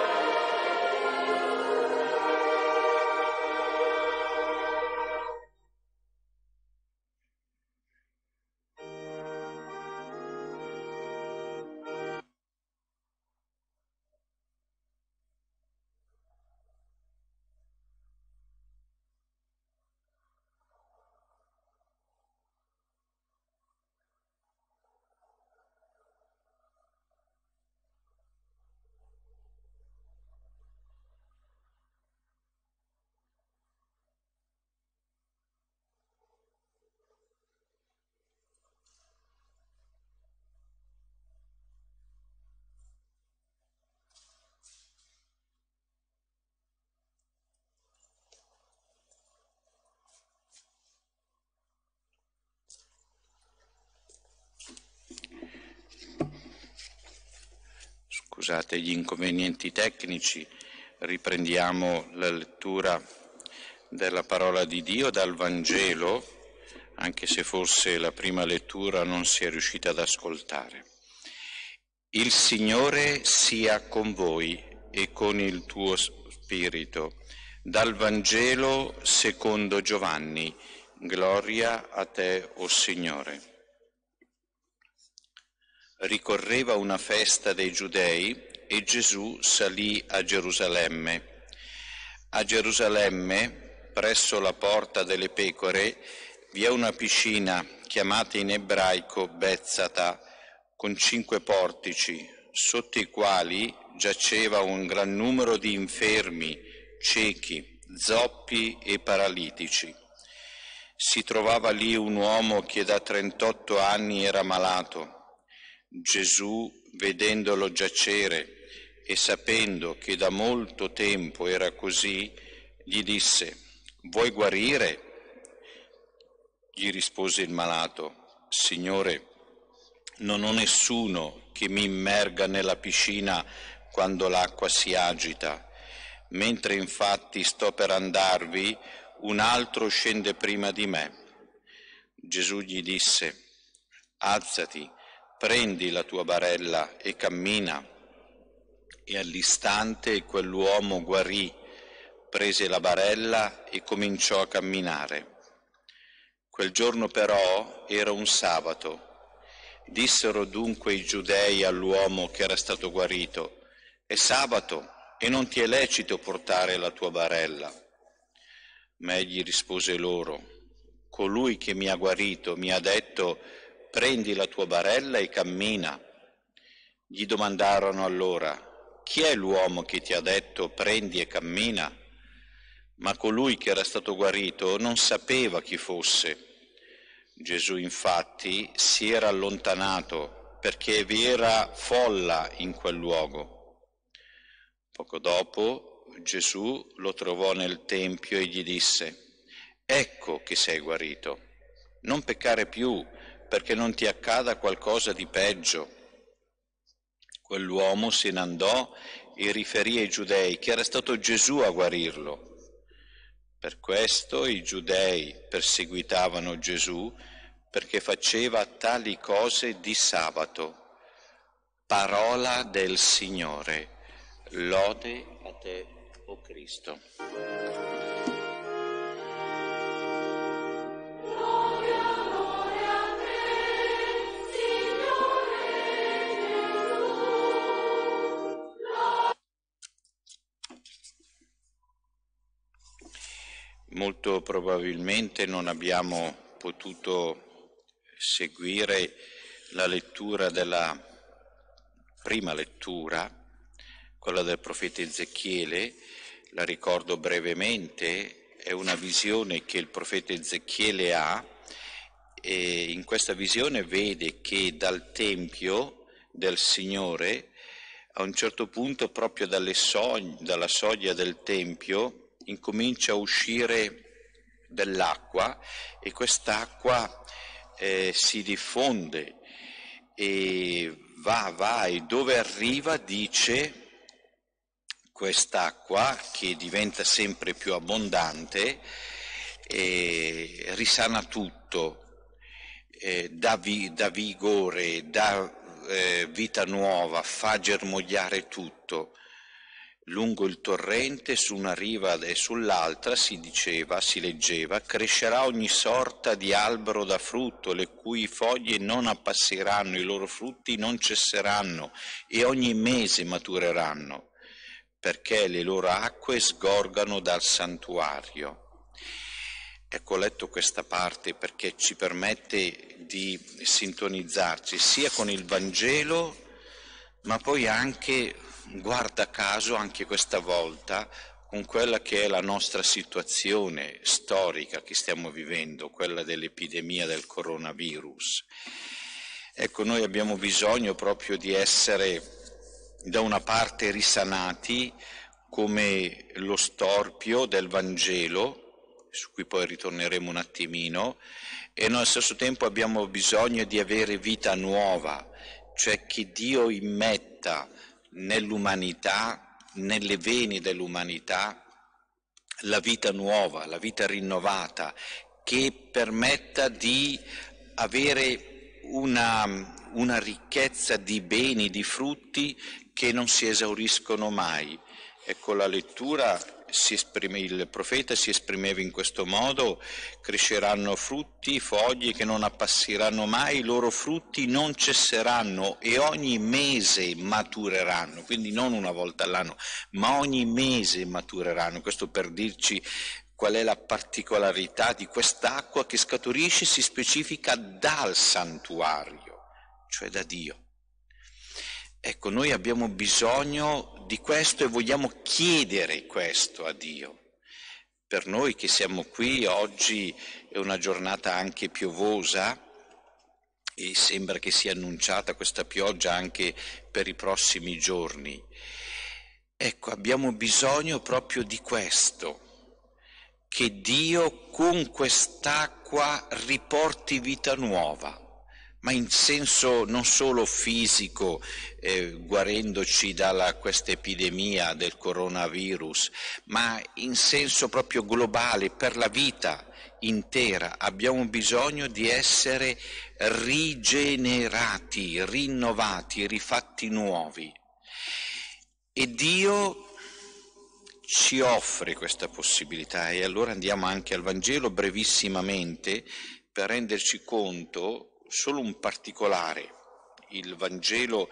Scusate gli inconvenienti tecnici, riprendiamo la lettura della parola di Dio dal Vangelo, anche se forse la prima lettura non si è riuscita ad ascoltare. Il Signore sia con voi e con il tuo spirito. Dal Vangelo secondo Giovanni. Gloria a te, o Signore. Ricorreva una festa dei Giudei e Gesù salì a Gerusalemme. A Gerusalemme, presso la Porta delle Pecore, vi è una piscina chiamata in ebraico Betzata, con 5 portici, sotto i quali giaceva un gran numero di infermi, ciechi, zoppi e paralitici. Si trovava lì un uomo che da 38 anni era malato. Gesù, vedendolo giacere e sapendo che da molto tempo era così, gli disse: «Vuoi guarire?» Gli rispose il malato: «Signore, non ho nessuno che mi immerga nella piscina quando l'acqua si agita. Mentre infatti sto per andarvi, un altro scende prima di me. Gesù gli disse: alzati, prendi la tua barella e cammina. E all'istante quell'uomo guarì, prese la barella e cominciò a camminare. Quel giorno però era un sabato. Dissero dunque i giudei all'uomo che era stato guarito: è sabato e non ti è lecito portare la tua barella. Ma egli rispose loro: colui che mi ha guarito mi ha detto: prendi la tua barella e cammina. Gli domandarono allora: chi è l'uomo che ti ha detto prendi e cammina? Ma colui che era stato guarito non sapeva chi fosse. Gesù infatti si era allontanato perché vi era folla in quel luogo. Poco dopo Gesù lo trovò nel tempio e gli disse: ecco che sei guarito, non peccare più perché non ti accada qualcosa di peggio. Quell'uomo se ne andò e riferì ai giudei che era stato Gesù a guarirlo. Per questo i giudei perseguitavano Gesù perché faceva tali cose di sabato. Parola del Signore. Lode a te, o Cristo. Molto probabilmente non abbiamo potuto seguire la lettura della prima lettura, quella del profeta Ezechiele. La ricordo brevemente, è una visione che il profeta Ezechiele ha, e in questa visione vede che dal Tempio del Signore, a un certo punto proprio dalla soglia del Tempio, incomincia a uscire dell'acqua, e quest'acqua si diffonde e va, e dove arriva, dice, quest'acqua che diventa sempre più abbondante, risana tutto, dà vigore, dà vita nuova, fa germogliare tutto. Lungo il torrente, su una riva e sull'altra, si leggeva, crescerà ogni sorta di albero da frutto, le cui foglie non appassiranno, i loro frutti non cesseranno, e ogni mese matureranno, perché le loro acque sgorgano dal santuario. Ecco, ho letto questa parte perché ci permette di sintonizzarci sia con il Vangelo, ma poi anche, guarda caso, anche questa volta, con quella che è la nostra situazione storica che stiamo vivendo, quella dell'epidemia del coronavirus. Ecco, noi abbiamo bisogno proprio di essere da una parte risanati come lo storpio del Vangelo, su cui poi ritorneremo un attimino, e allo stesso tempo abbiamo bisogno di avere vita nuova, cioè che Dio immetta nell'umanità, nelle vene dell'umanità, la vita nuova, la vita rinnovata, che permetta di avere una ricchezza di beni, di frutti che non si esauriscono mai. Ecco, la lettura il profeta si esprimeva in questo modo: cresceranno frutti, foglie che non appassiranno mai, i loro frutti non cesseranno e ogni mese matureranno, quindi non una volta all'anno, ma ogni mese matureranno. Questo per dirci qual è la particolarità di quest'acqua che scaturisce, si specifica dal santuario, cioè da Dio. Ecco, noi abbiamo bisogno di questo e vogliamo chiedere questo a Dio. Per noi che siamo qui, oggi è una giornata anche piovosa e sembra che sia annunciata questa pioggia anche per i prossimi giorni. Ecco, abbiamo bisogno proprio di questo, che Dio con quest'acqua riporti vita nuova, ma in senso non solo fisico, guarendoci da questa epidemia del coronavirus, ma in senso proprio globale, per la vita intera. Abbiamo bisogno di essere rigenerati, rinnovati, rifatti nuovi. E Dio ci offre questa possibilità, e allora andiamo anche al Vangelo brevissimamente per renderci conto solo un particolare. Il Vangelo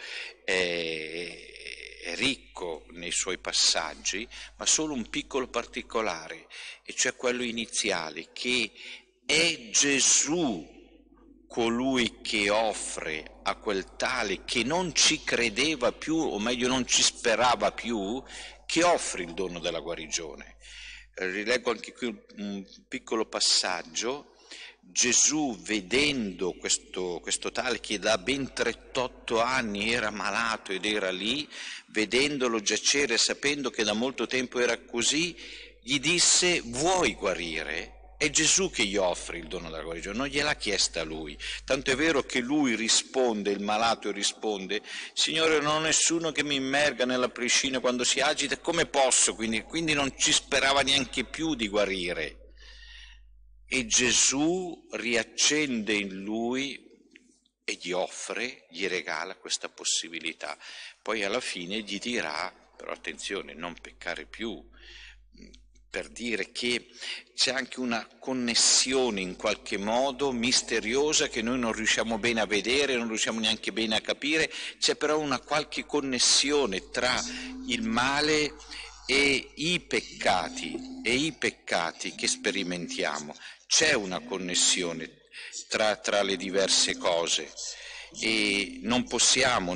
è ricco nei suoi passaggi, ma solo un piccolo particolare, e cioè quello iniziale, che è Gesù colui che offre a quel tale che non ci credeva più, o meglio non ci sperava più, che offre il dono della guarigione. Rileggo anche qui un piccolo passaggio. Gesù, vedendo questo tale che da ben 38 anni era malato ed era lì, vedendolo giacere, sapendo che da molto tempo era così, gli disse: vuoi guarire? È Gesù che gli offre il dono della guarigione, non gliel'ha chiesta lui. Tanto è vero che lui risponde, il malato risponde: Signore, non ho nessuno che mi immerga nella piscina quando si agita, come posso? Quindi non ci sperava neanche più di guarire. E Gesù riaccende in lui e gli offre, gli regala questa possibilità. Poi alla fine gli dirà, però attenzione, non peccare più, per dire che c'è anche una connessione in qualche modo misteriosa che noi non riusciamo bene a vedere, non riusciamo neanche bene a capire. C'è però una qualche connessione tra il male e i peccati che sperimentiamo. C'è una connessione tra le diverse cose e non possiamo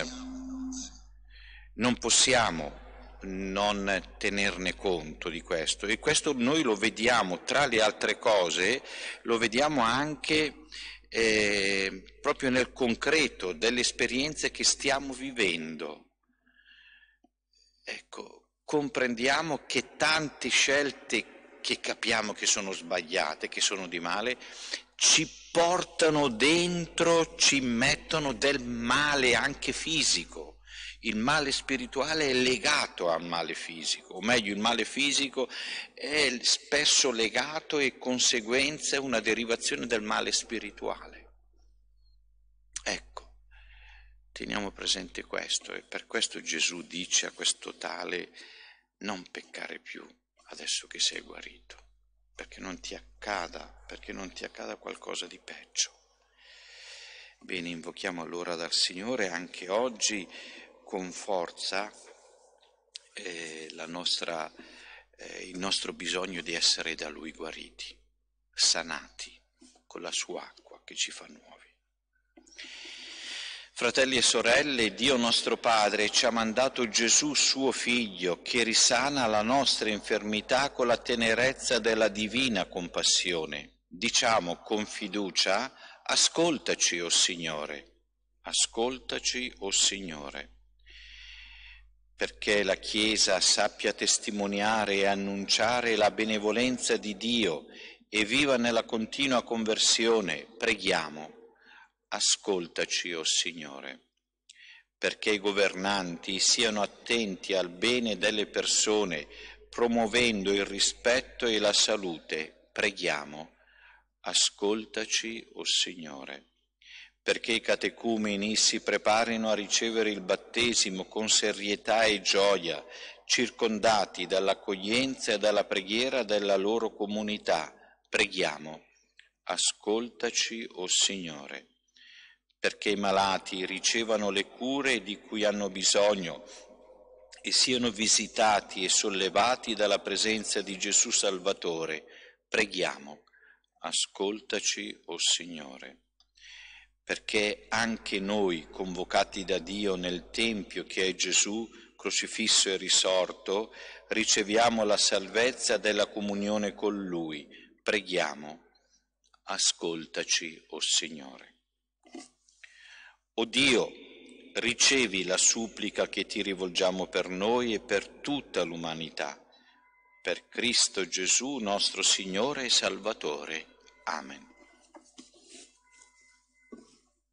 non tenerne conto di questo, e questo noi lo vediamo, tra le altre cose, lo vediamo anche proprio nel concreto delle esperienze che stiamo vivendo. Ecco, comprendiamo che tante scelte che capiamo che sono sbagliate, che sono di male, ci portano dentro, ci mettono del male anche fisico. Il male spirituale è legato al male fisico, o meglio, il male fisico è spesso legato e conseguenza una derivazione del male spirituale. Ecco, teniamo presente questo, e per questo Gesù dice a questo tale: non peccare più adesso che sei guarito, perché non ti accada qualcosa di peggio. Bene, invochiamo allora dal Signore anche oggi con forza il nostro bisogno di essere da Lui guariti, sanati con la sua acqua che ci fa nuovi. Fratelli e sorelle, Dio nostro Padre ci ha mandato Gesù, suo Figlio, che risana la nostra infermità con la tenerezza della divina compassione. Diciamo con fiducia: ascoltaci, o Signore, ascoltaci, o Signore. Perché la Chiesa sappia testimoniare e annunciare la benevolenza di Dio e viva nella continua conversione, preghiamo: ascoltaci, o Signore. Perché i governanti siano attenti al bene delle persone, promuovendo il rispetto e la salute, preghiamo: ascoltaci, o Signore. Perché i catecumeni si preparino a ricevere il battesimo con serietà e gioia, circondati dall'accoglienza e dalla preghiera della loro comunità, preghiamo: ascoltaci, o Signore. Perché i malati ricevano le cure di cui hanno bisogno e siano visitati e sollevati dalla presenza di Gesù Salvatore, preghiamo: ascoltaci, o Signore. Perché anche noi, convocati da Dio nel Tempio che è Gesù, crocifisso e risorto, riceviamo la salvezza della comunione con Lui, preghiamo: ascoltaci, o Signore. O Dio, ricevi la supplica che ti rivolgiamo per noi e per tutta l'umanità. Per Cristo Gesù, nostro Signore e Salvatore. Amen.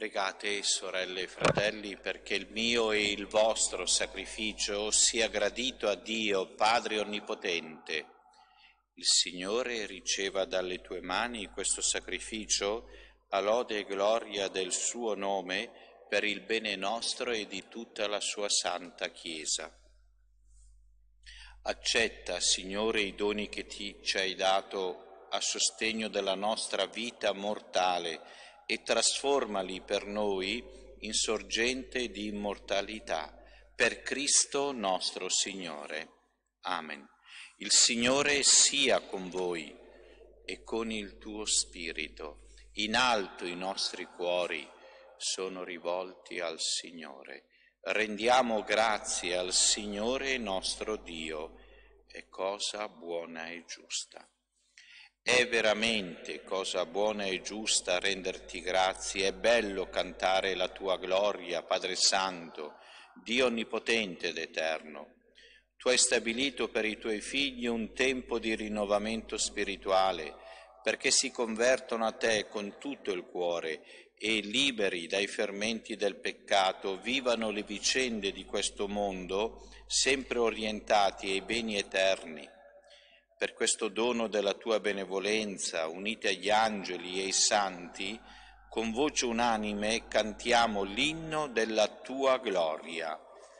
Pregate, sorelle e fratelli, perché il mio e il vostro sacrificio sia gradito a Dio, Padre Onnipotente. Il Signore riceva dalle tue mani questo sacrificio a lode e gloria del suo nome, per il bene nostro e di tutta la sua santa Chiesa. Accetta, Signore, i doni che ci hai dato a sostegno della nostra vita mortale e trasformali per noi in sorgente di immortalità, per Cristo nostro Signore. Amen. Il Signore sia con voi e con il tuo spirito. In alto i nostri cuori sono rivolti al Signore. Rendiamo grazie al Signore nostro Dio, è cosa buona e giusta. È veramente cosa buona e giusta renderti grazie, è bello cantare la tua gloria, Padre Santo, Dio onnipotente ed eterno. Tu hai stabilito per i tuoi figli un tempo di rinnovamento spirituale, perché si convertono a te con tutto il cuore e, liberi dai fermenti del peccato, vivano le vicende di questo mondo sempre orientati ai beni eterni. Per questo dono della tua benevolenza, uniti agli angeli e ai santi, con voce unanime cantiamo l'inno della tua gloria.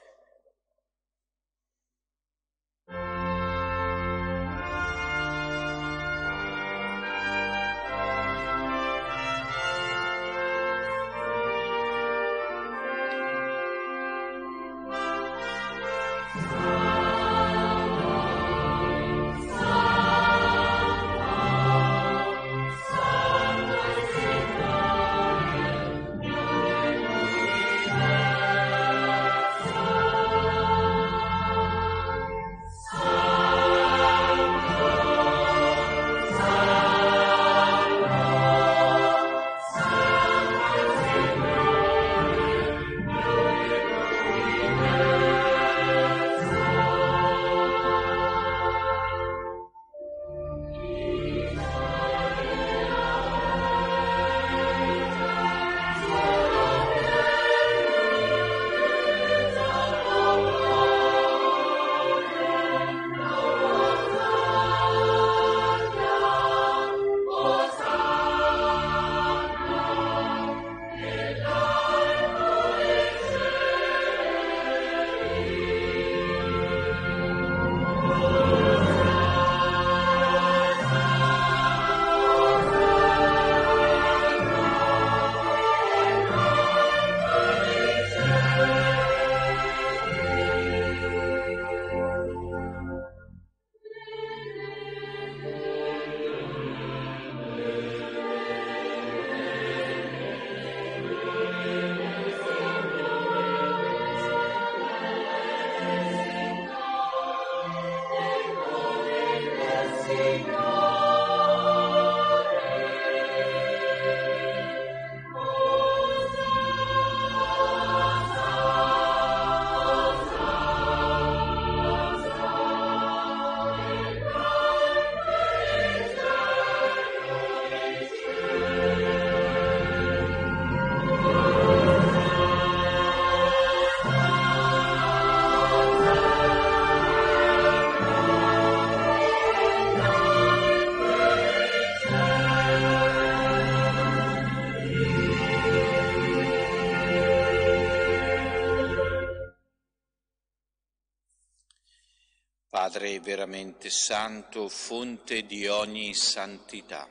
Padre veramente santo, fonte di ogni santità,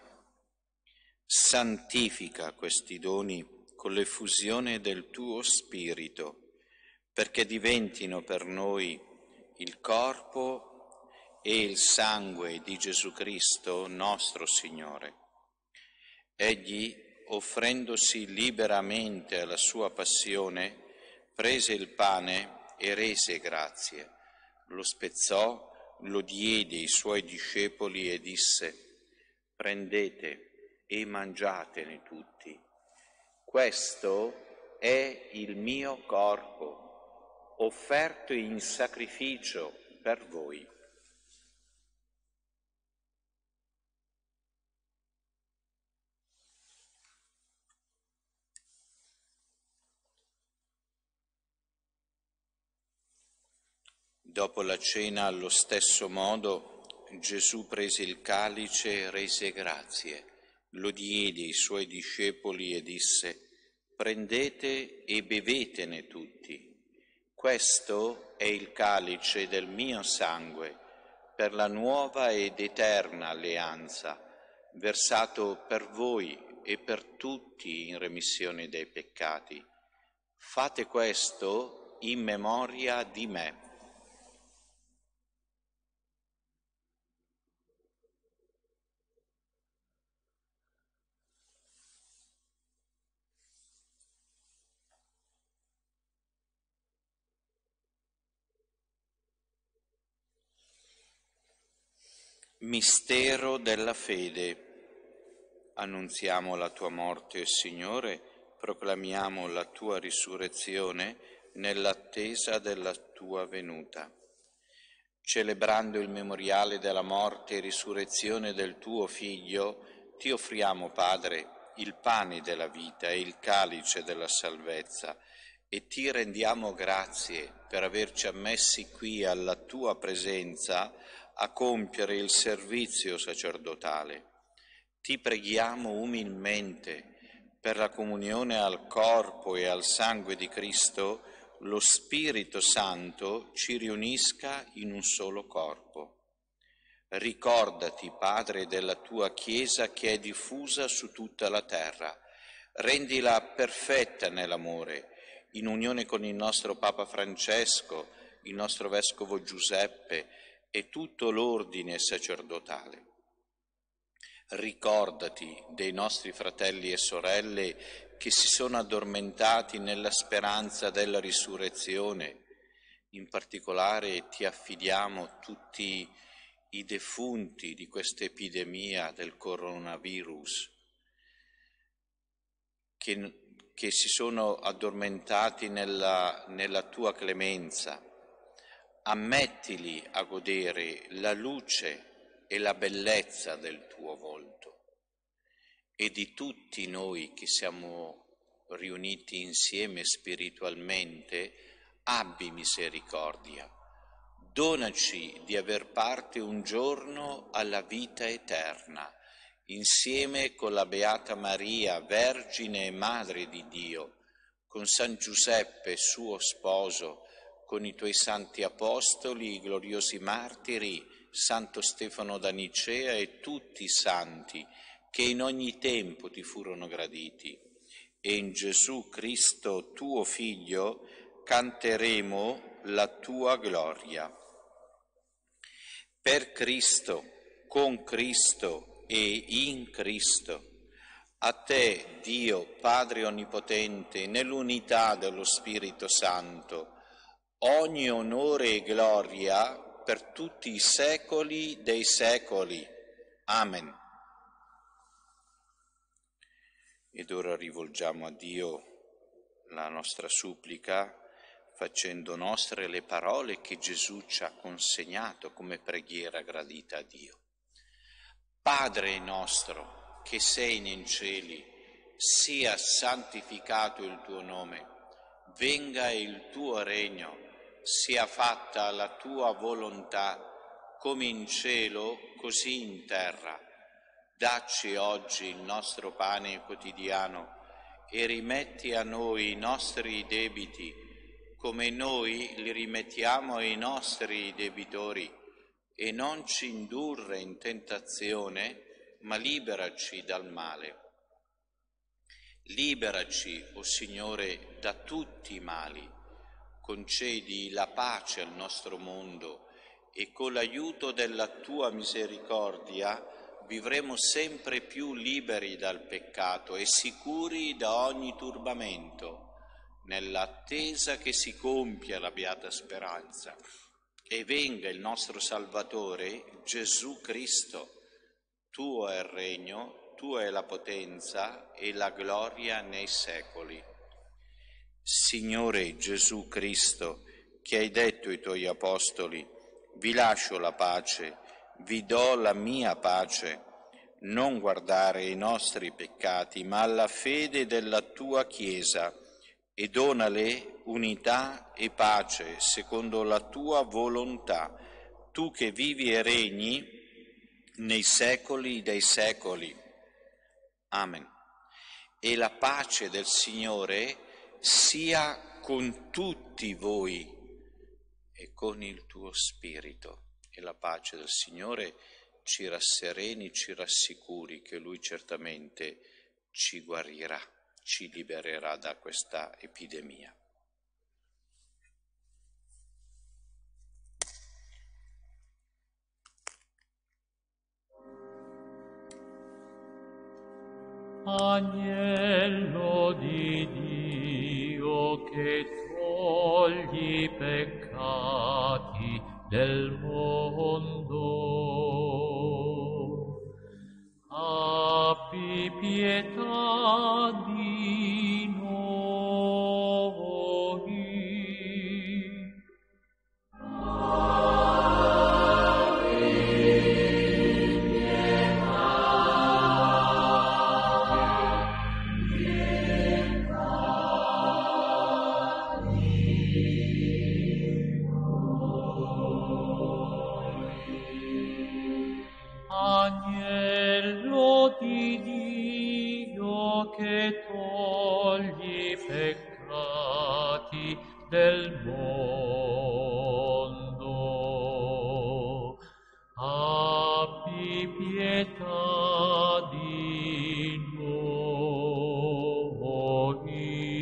santifica questi doni con l'effusione del tuo Spirito, perché diventino per noi il corpo e il sangue di Gesù Cristo, nostro Signore. Egli, offrendosi liberamente alla sua passione, prese il pane e rese grazie. Lo spezzò, lo diede ai suoi discepoli e disse: prendete e mangiatene tutti. Questo è il mio corpo, offerto in sacrificio per voi. Dopo la cena, allo stesso modo, Gesù prese il calice e rese grazie, lo diede ai suoi discepoli e disse: «Prendete e bevetene tutti. Questo è il calice del mio sangue, per la nuova ed eterna alleanza, versato per voi e per tutti in remissione dei peccati. Fate questo in memoria di me». Mistero della fede. Annunziamo la tua morte, Signore, proclamiamo la tua risurrezione nell'attesa della tua venuta. Celebrando il memoriale della morte e risurrezione del tuo Figlio, ti offriamo, Padre, il pane della vita e il calice della salvezza, e ti rendiamo grazie per averci ammessi qui alla tua presenza a compiere il servizio sacerdotale. Ti preghiamo umilmente per la comunione al corpo e al sangue di Cristo, lo Spirito Santo ci riunisca in un solo corpo. Ricordati, Padre, della tua Chiesa che è diffusa su tutta la terra. Rendila perfetta nell'amore, in unione con il nostro Papa Francesco, il nostro Vescovo Giuseppe e tutto l'ordine sacerdotale. Ricordati dei nostri fratelli e sorelle che si sono addormentati nella speranza della risurrezione. In particolare ti affidiamo tutti i defunti di questa epidemia del coronavirus, che si sono addormentati nella tua clemenza. Ammettili a godere la luce e la bellezza del tuo volto, e di tutti noi che siamo riuniti insieme spiritualmente, abbi misericordia. Donaci di aver parte un giorno alla vita eterna, insieme con la Beata Maria, Vergine e Madre di Dio, con San Giuseppe, suo sposo, con i tuoi santi apostoli, i gloriosi martiri, Santo Stefano da Nicea e tutti i santi che in ogni tempo ti furono graditi. E in Gesù Cristo, tuo Figlio, canteremo la tua gloria. Per Cristo, con Cristo e in Cristo, a te, Dio Padre Onnipotente, nell'unità dello Spirito Santo, ogni onore e gloria per tutti i secoli dei secoli. Amen. Ed ora rivolgiamo a Dio la nostra supplica, facendo nostre le parole che Gesù ci ha consegnato come preghiera gradita a Dio. Padre nostro, che sei nei cieli, sia santificato il tuo nome, venga il tuo regno, sia fatta la tua volontà, come in cielo, così in terra. Dacci oggi il nostro pane quotidiano e rimetti a noi i nostri debiti, come noi li rimettiamo ai nostri debitori, e non ci indurre in tentazione, ma liberaci dal male. Liberaci, o Signore, da tutti i mali. Concedi la pace al nostro mondo e con l'aiuto della tua misericordia vivremo sempre più liberi dal peccato e sicuri da ogni turbamento, nell'attesa che si compia la beata speranza e venga il nostro Salvatore, Gesù Cristo. Tuo è il regno, tua è la potenza e la gloria nei secoli. Signore Gesù Cristo, che hai detto ai tuoi apostoli: vi lascio la pace, vi do la mia pace, non guardare ai nostri peccati, ma alla fede della tua Chiesa, e donale unità e pace secondo la tua volontà, tu che vivi e regni nei secoli dei secoli. Amen. E la pace del Signore sia con tutti voi e con il tuo spirito. E la pace del Signore ci rassereni, ci rassicuri che Lui certamente ci guarirà, ci libererà da questa epidemia. Agnello di Dio che togli i peccati del mondo, abbi pietà di noi. Agnello di Dio che togli i peccati del mondo, abbi pietà di noi.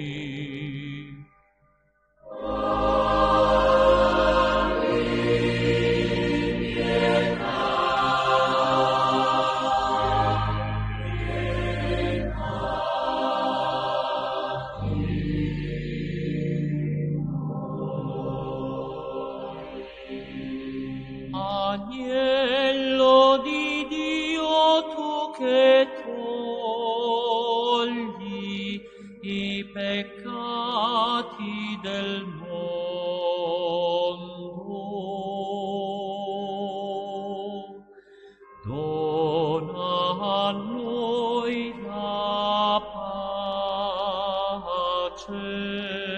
Agnello di Dio, tu che togli i peccati del mondo, dona a noi la pace.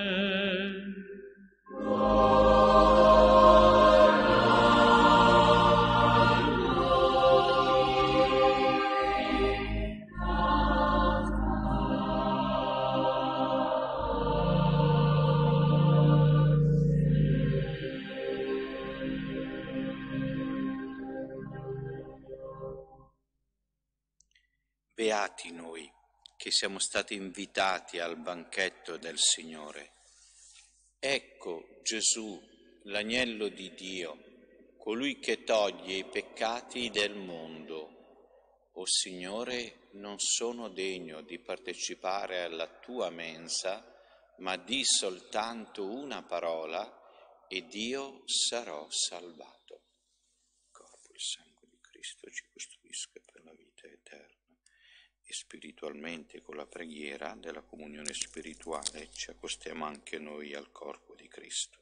Beati noi che siamo stati invitati al banchetto del Signore. Ecco Gesù, l'agnello di Dio, colui che toglie i peccati del mondo. O Signore, non sono degno di partecipare alla tua mensa, ma di soltanto una parola ed io sarò salvato. Il corpo e il sangue di Cristo ci costruisca per la vita eterna. E spiritualmente, con la preghiera della comunione spirituale, ci accostiamo anche noi al corpo di Cristo.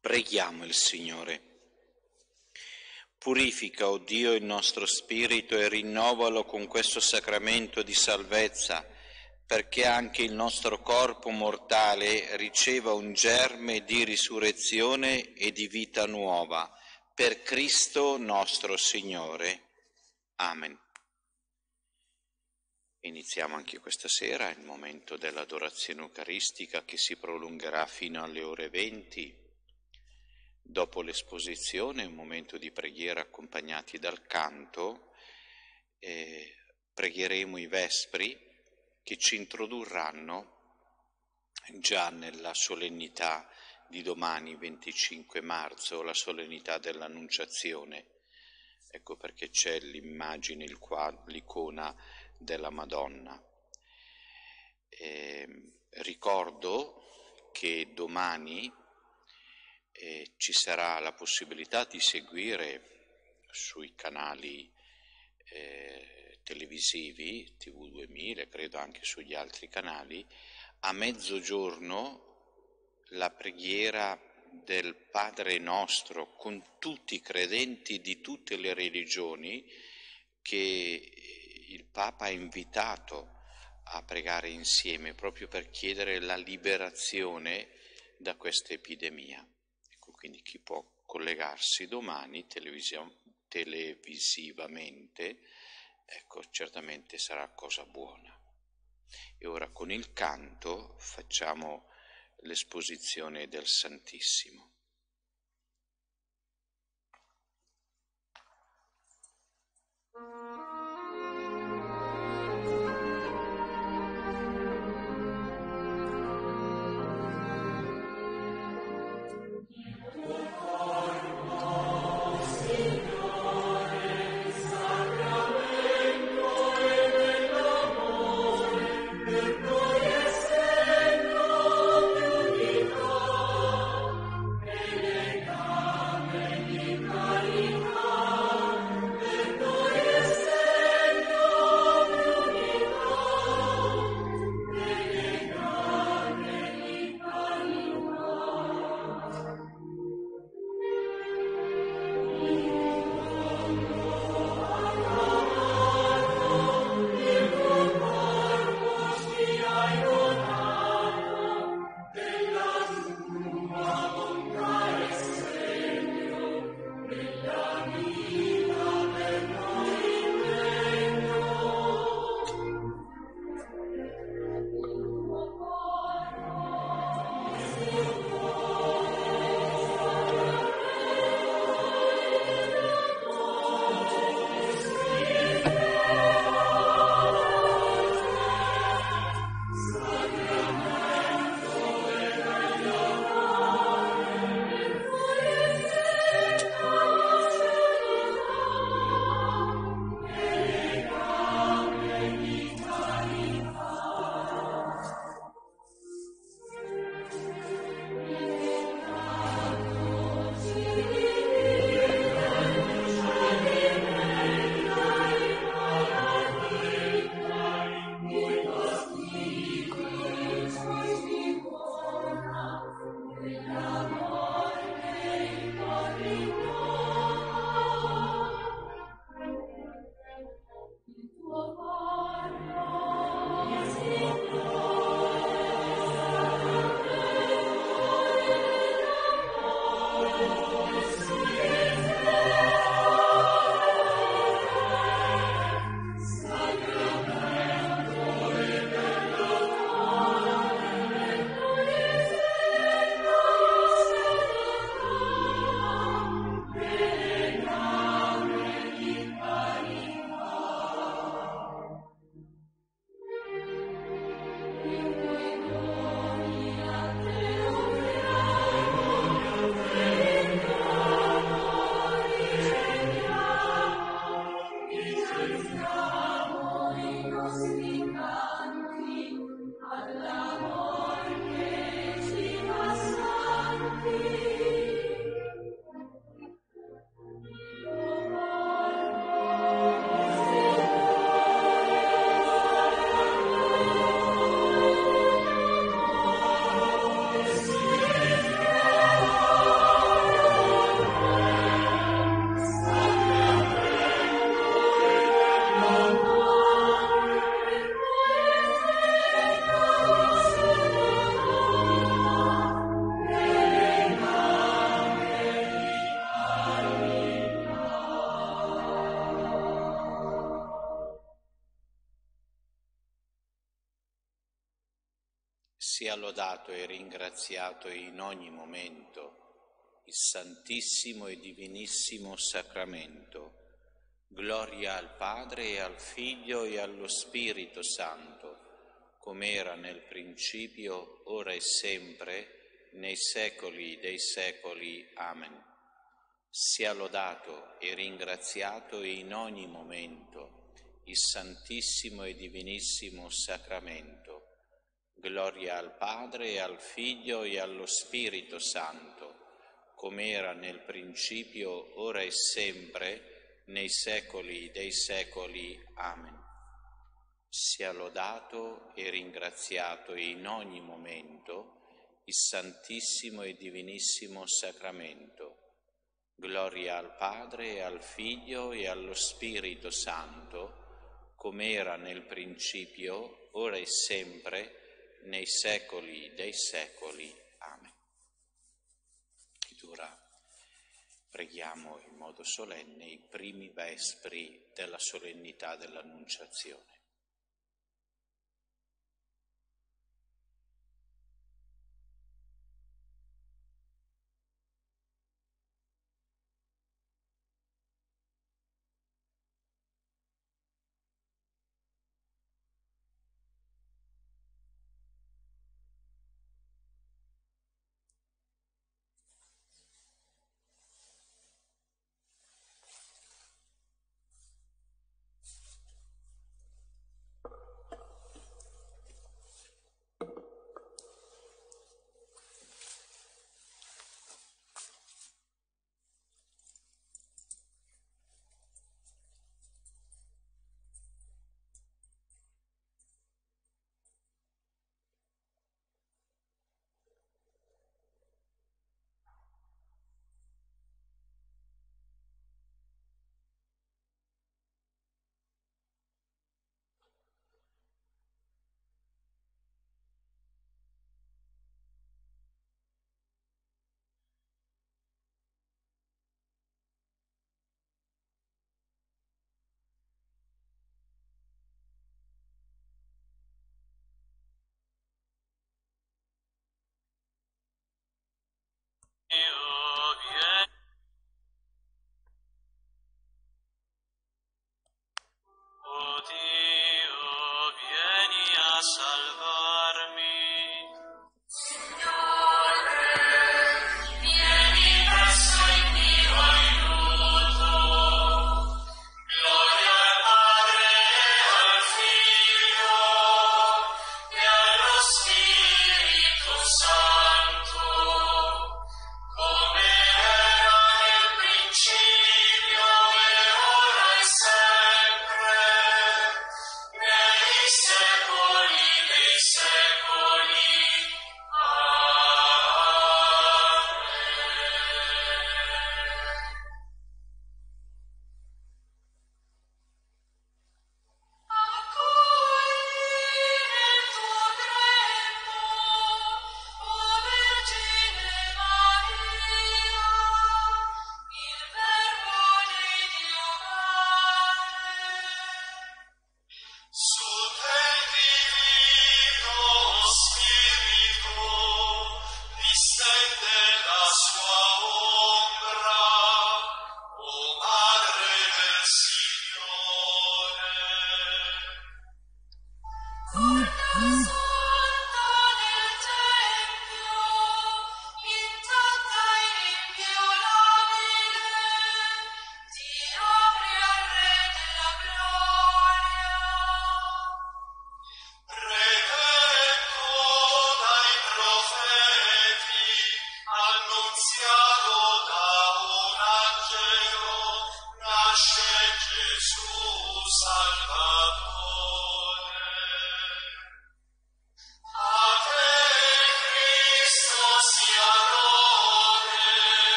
Preghiamo il Signore. Purifica, o Dio, il nostro spirito e rinnovalo con questo sacramento di salvezza, perché anche il nostro corpo mortale riceva un germe di risurrezione e di vita nuova. Per Cristo nostro Signore. Amen. Iniziamo anche questa sera il momento dell'adorazione eucaristica che si prolungherà fino alle ore 20. Dopo l'esposizione, un momento di preghiera accompagnati dal canto, pregheremo i vespri che ci introdurranno già nella solennità di domani 25 marzo, la solennità dell'Annunciazione. Ecco perché c'è l'immagine, l'icona della Madonna. Ricordo che domani ci sarà la possibilità di seguire sui canali televisivi, TV2000, credo anche sugli altri canali, a mezzogiorno la preghiera del Padre Nostro con tutti i credenti di tutte le religioni che il Papa ha invitato a pregare insieme proprio per chiedere la liberazione da questa epidemia. Ecco, quindi chi può collegarsi domani televisivamente, ecco, certamente sarà cosa buona. E ora con il canto facciamo l'esposizione del Santissimo. Sia lodato e ringraziato in ogni momento il Santissimo e Divinissimo Sacramento. Gloria al Padre e al Figlio e allo Spirito Santo, come era nel principio, ora e sempre, nei secoli dei secoli. Amen. Sia lodato e ringraziato in ogni momento il Santissimo e Divinissimo Sacramento. Gloria al Padre e al Figlio e allo Spirito Santo, come era nel principio, ora e sempre, nei secoli dei secoli. Amen. Sia lodato e ringraziato in ogni momento il Santissimo e Divinissimo Sacramento. Gloria al Padre e al Figlio e allo Spirito Santo, come era nel principio, ora e sempre, nei secoli dei secoli. Amen. Ed ora preghiamo in modo solenne i primi vespri della solennità dell'Annunciazione.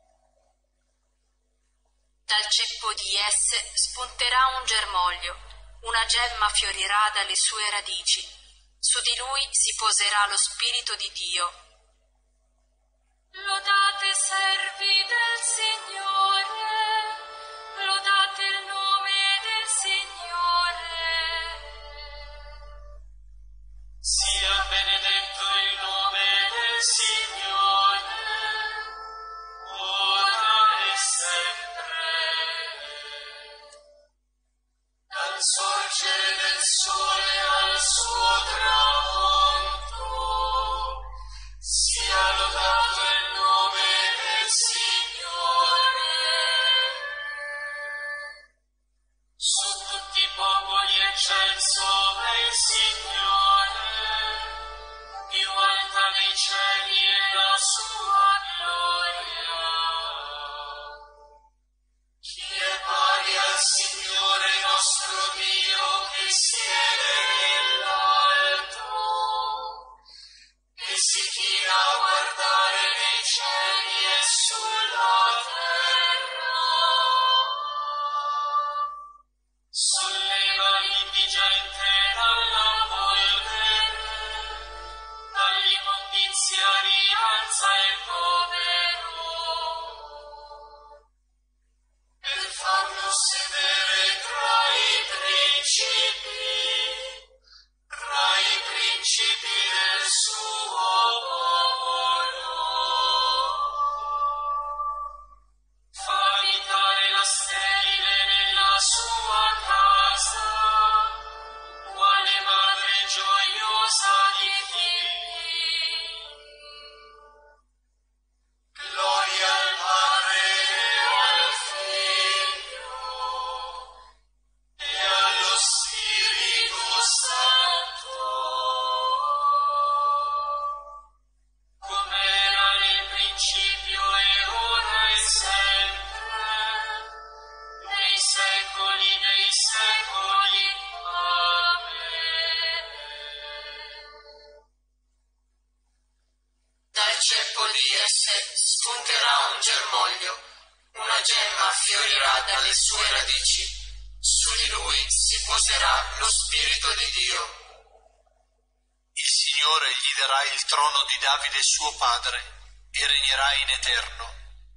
Dal ceppo di esse spunterà un germoglio, una gemma fiorirà dalle sue radici. Su di lui si poserà lo Spirito di Dio. Lodate servi del Signore, lodate il nome del Signore. Sia benedetto il nome del Signore, ora e sempre. Dal sorgere del sole al suo tramonto, sia lodato il nome del Signore. Su tutti i popoli eccelso è il Signore, più alta nei cieli è la sua gloria. Chi è pari al Signore nostro Dio che siede nell'alto e si china a guardare nei cieli e sulla terra? Solleva l'indigente dalla polvere, dall'immondizia rialza il povero, per farlo sedere tra i principi del suo popolo. Fa abitare la sterile nella sua casa, quale madre gioiosa di figli. Gloria al Padre e al Figlio e allo Spirito Santo, come era nel principio e ora e sempre, nei secoli dei secoli. Amen. Dal ceppo di esse spunterà un germoglio, una gemma fiorirà dalle sue radici. Su di lui si poserà lo Spirito di Dio. Il Signore gli darà il trono di Davide suo padre e regnerà in eterno.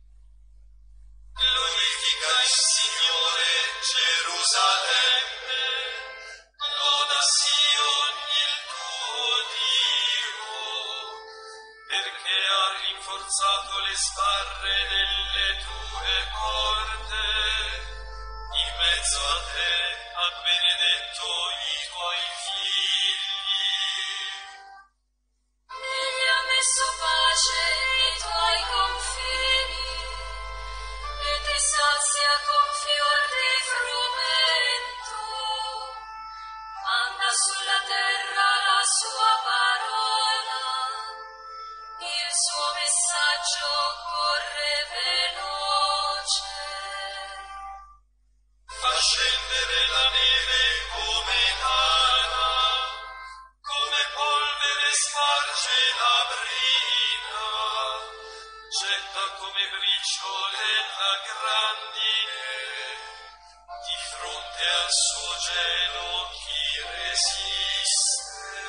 Glorifica il Signore, Gerusalemme, loda Sion il tuo Dio, perché ha rinforzato le sbarre delle tue porte, in mezzo a te ha benedetto i tuoi figli. Egli ha messo pace nei tuoi confini e ti sazia con fior di frumento. Manda sulla terra la sua parola, il suo messaggio corre veloce. Fa scendere la neve come lana, come polvere sparge la brina, getta come briciole la grandine, di fronte al suo gelo chi resiste?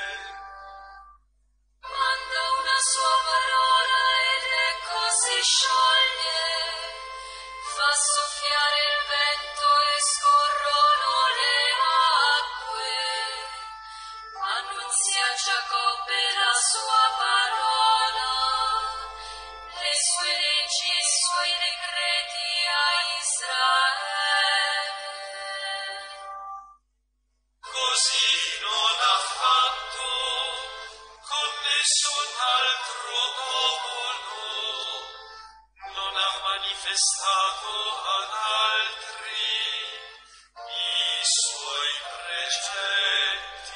Manda una sua parola ed ecco si scioglie, fa soffiare il vento e scorrono le acque. Annunzia a Giacobbe la sua parola, le sue leggi e i suoi decreti a Israele. Così non ha fatto con nessun altro popolo, non ha manifestato ad altri i suoi precetti.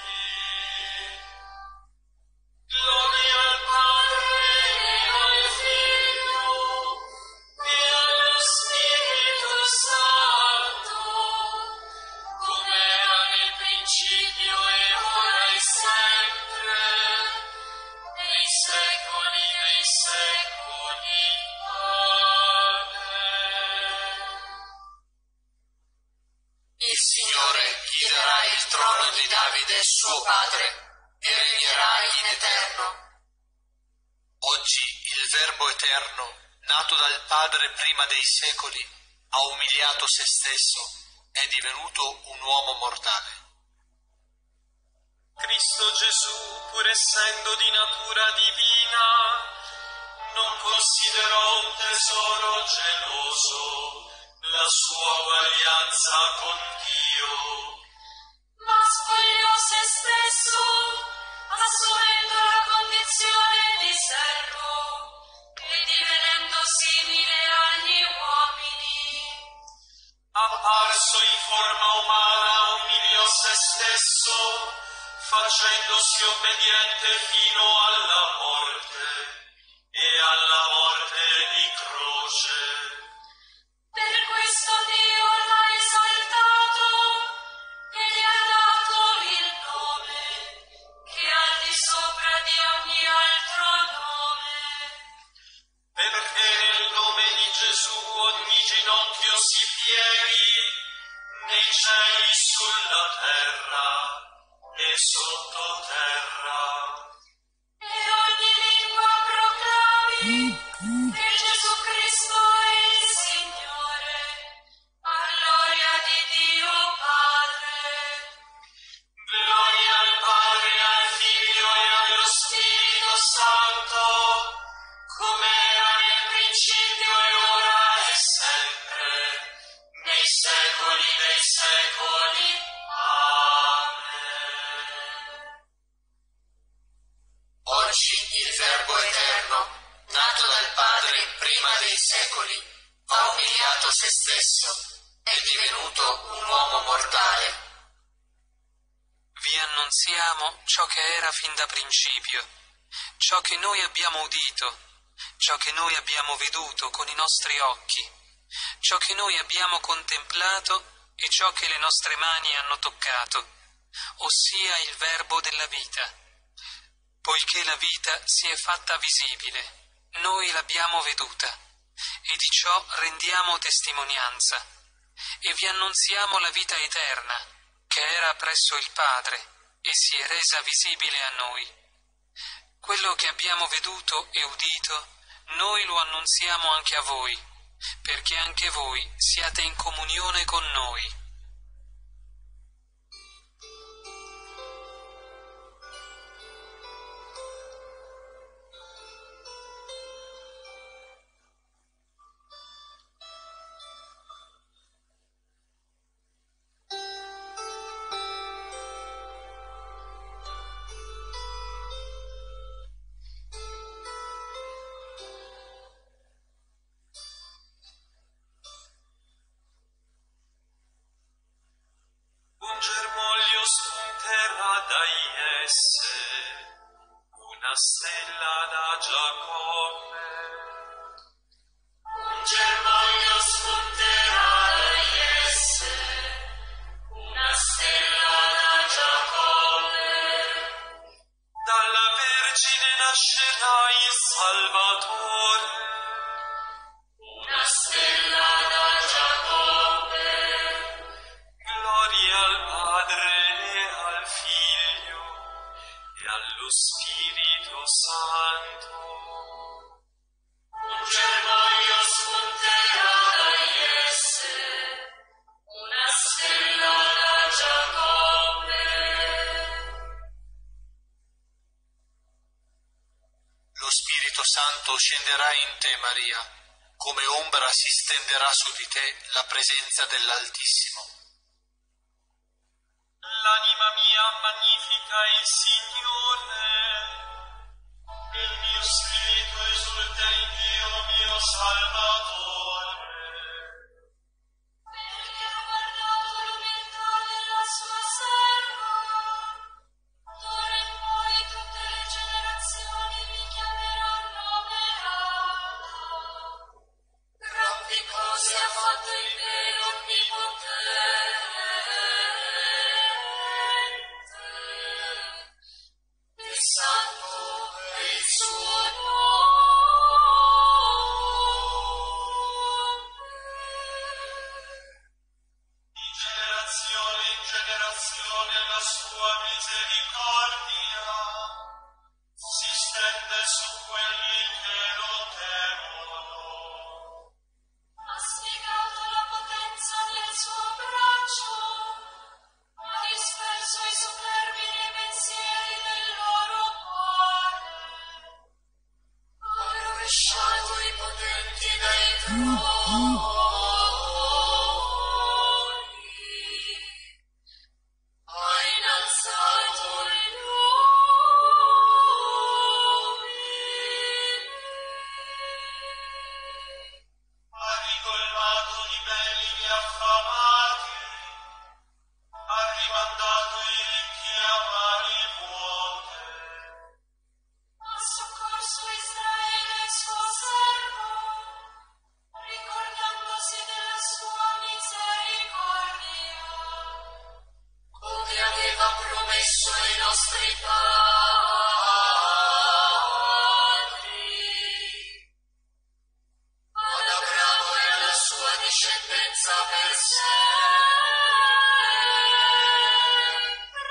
Gloria al Padre e al Figlio e allo Spirito Santo, come era nel principio e ora e sempre, nei secoli dei secoli. Amen. Il Signore gli suo Padre e regnerà in eterno. Oggi il Verbo eterno, nato dal Padre prima dei secoli, ha umiliato se stesso, è divenuto un uomo mortale. Cristo Gesù, pur essendo di natura divina, non considerò un tesoro geloso la sua uguaglianza con Dio, ma spogliò se stesso, assumendo la condizione di servo e divenendo simile agli uomini. Apparso in forma umana, umiliò se stesso, facendosi obbediente fino alla morte e alla morte di croce. Per questo Dio l'ha esaltato e gli ha dato il nome che è al di sopra di ogni altro nome. Perché nel nome di Gesù ogni ginocchio si pieghi, nei cieli, sulla terra e sottoterra. E ogni lingua proclami che Gesù Cristo è il Signore, a gloria di Dio Padre. Gloria al Padre, al Figlio e allo Spirito Santo, come era nel principio e ora e sempre, nei secoli dei secoli. Oggi il Verbo eterno, nato dal Padre prima dei secoli, ha umiliato se stesso, è divenuto un uomo mortale. Vi annunziamo ciò che era fin da principio, ciò che noi abbiamo udito, ciò che noi abbiamo veduto con i nostri occhi, ciò che noi abbiamo contemplato e ciò che le nostre mani hanno toccato, ossia il Verbo della vita. Poiché la vita si è fatta visibile, noi l'abbiamo veduta, e di ciò rendiamo testimonianza, e vi annunziamo la vita eterna, che era presso il Padre, e si è resa visibile a noi. Quello che abbiamo veduto e udito, noi lo annunziamo anche a voi, perché anche voi siate in comunione con noi. Un germoglio spunterà dai esse, una stella da Giacobbe. Un germoglio spunterà dai esse, una stella da Giacobbe. Dalla Vergine nascerà il Salvatore. Una stella da Giacobbe. Gloria al Padre e al Figlio e allo Spirito Santo. Un germoglio spunterà dai esse, una stella da Giacobbe. Lo Spirito Santo scenderà in te, Maria, come ombra si stenderà su di te la presenza dell'Altissimo. L'anima mia magnifica il Signore, il mio spirito esulta in Dio mio Salvatore. Perché ha guardato l'umiltà della sua serva, d'ora in poi tutte le generazioni mi chiameranno beata. Grandi cose ha fatto il vero onnipotente, e santo è il suo nome. Hai innalzato il Ha ricolmato di belli gli affamati, ha rimandato i ricchi a mani vuote. Ha soccorso Israele suo servo, ricordandosi della sua misericordia, come aveva promesso ai nostri padri, ad Abramo e alla sua discendenza per sempre.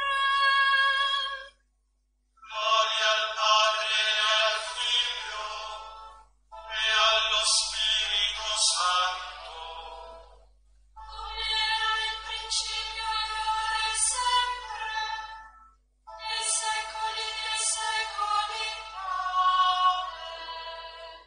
Gloria al Padre e al Figlio e allo Spirito Santo. Come era nel principio, e ora e sempre, nei secoli dei secoli. Amen.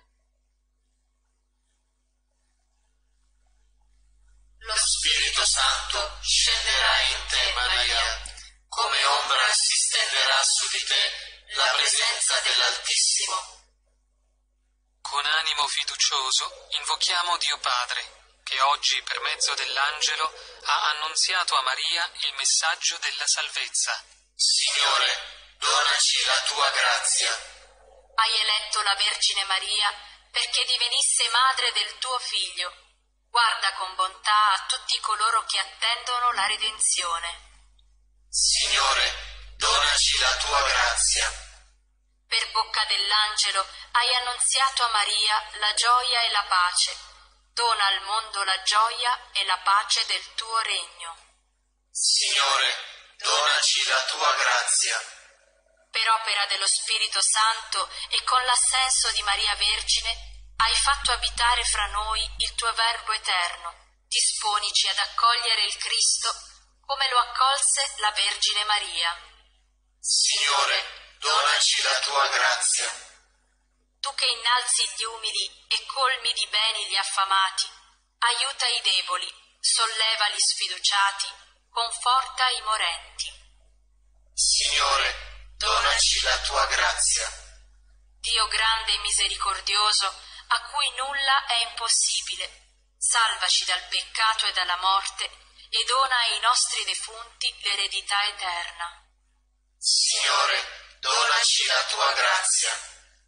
Lo Spirito Santo scenderà in te, Maria, come ombra si stenderà su di te la presenza dell'Altissimo. Con animo fiducioso invochiamo Dio Padre, che oggi per mezzo dell'angelo ha annunziato a Maria il messaggio della salvezza. Signore, donaci la tua grazia. Hai eletto la Vergine Maria perché divenisse madre del tuo Figlio. Guarda con bontà a tutti coloro che attendono la redenzione. Signore, donaci la tua grazia. Per bocca dell'angelo hai annunziato a Maria la gioia e la pace. Dona al mondo la gioia e la pace del tuo regno. Signore, donaci la tua grazia. Per opera dello Spirito Santo e con l'assenso di Maria Vergine, hai fatto abitare fra noi il tuo Verbo eterno. Disponici ad accogliere il Cristo come lo accolse la Vergine Maria. Signore, donaci la tua grazia. Tu che innalzi gli umili e colmi di beni gli affamati, aiuta i deboli, solleva gli sfiduciati, conforta i morenti. Signore, donaci la tua grazia. Dio grande e misericordioso, a cui nulla è impossibile, salvaci dal peccato e dalla morte e dona ai nostri defunti l'eredità eterna. Signore, donaci la tua grazia.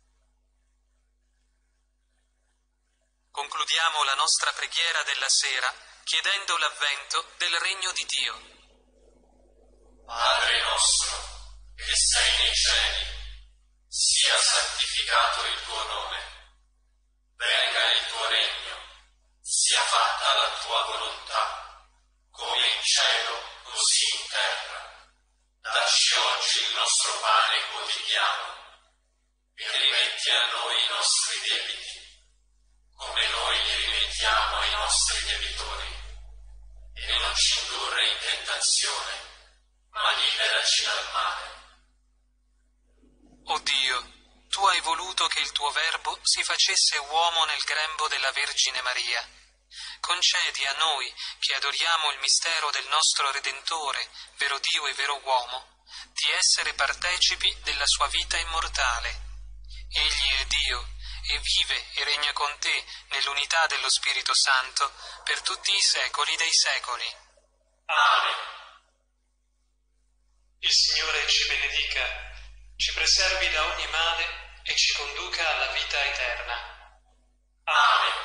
Concludiamo la nostra preghiera della sera chiedendo l'avvento del regno di Dio. Padre nostro, che sei nei cieli, sia santificato il tuo nome. Venga il tuo regno, sia fatta la tua volontà, come in cielo, così in terra. Dacci oggi il nostro pane quotidiano e rimetti a noi i nostri debiti, come noi li rimettiamo ai nostri debitori. E non ci indurre in tentazione, ma liberaci dal male. O Dio, tu hai voluto che il tuo Verbo si facesse uomo nel grembo della Vergine Maria. Concedi a noi, che adoriamo il mistero del nostro Redentore, vero Dio e vero uomo, di essere partecipi della sua vita immortale. Egli è Dio e vive e regna con te nell'unità dello Spirito Santo per tutti i secoli dei secoli. Amen. Il Signore ci benedica, ci preservi da ogni male e ci conduca alla vita eterna. Amen.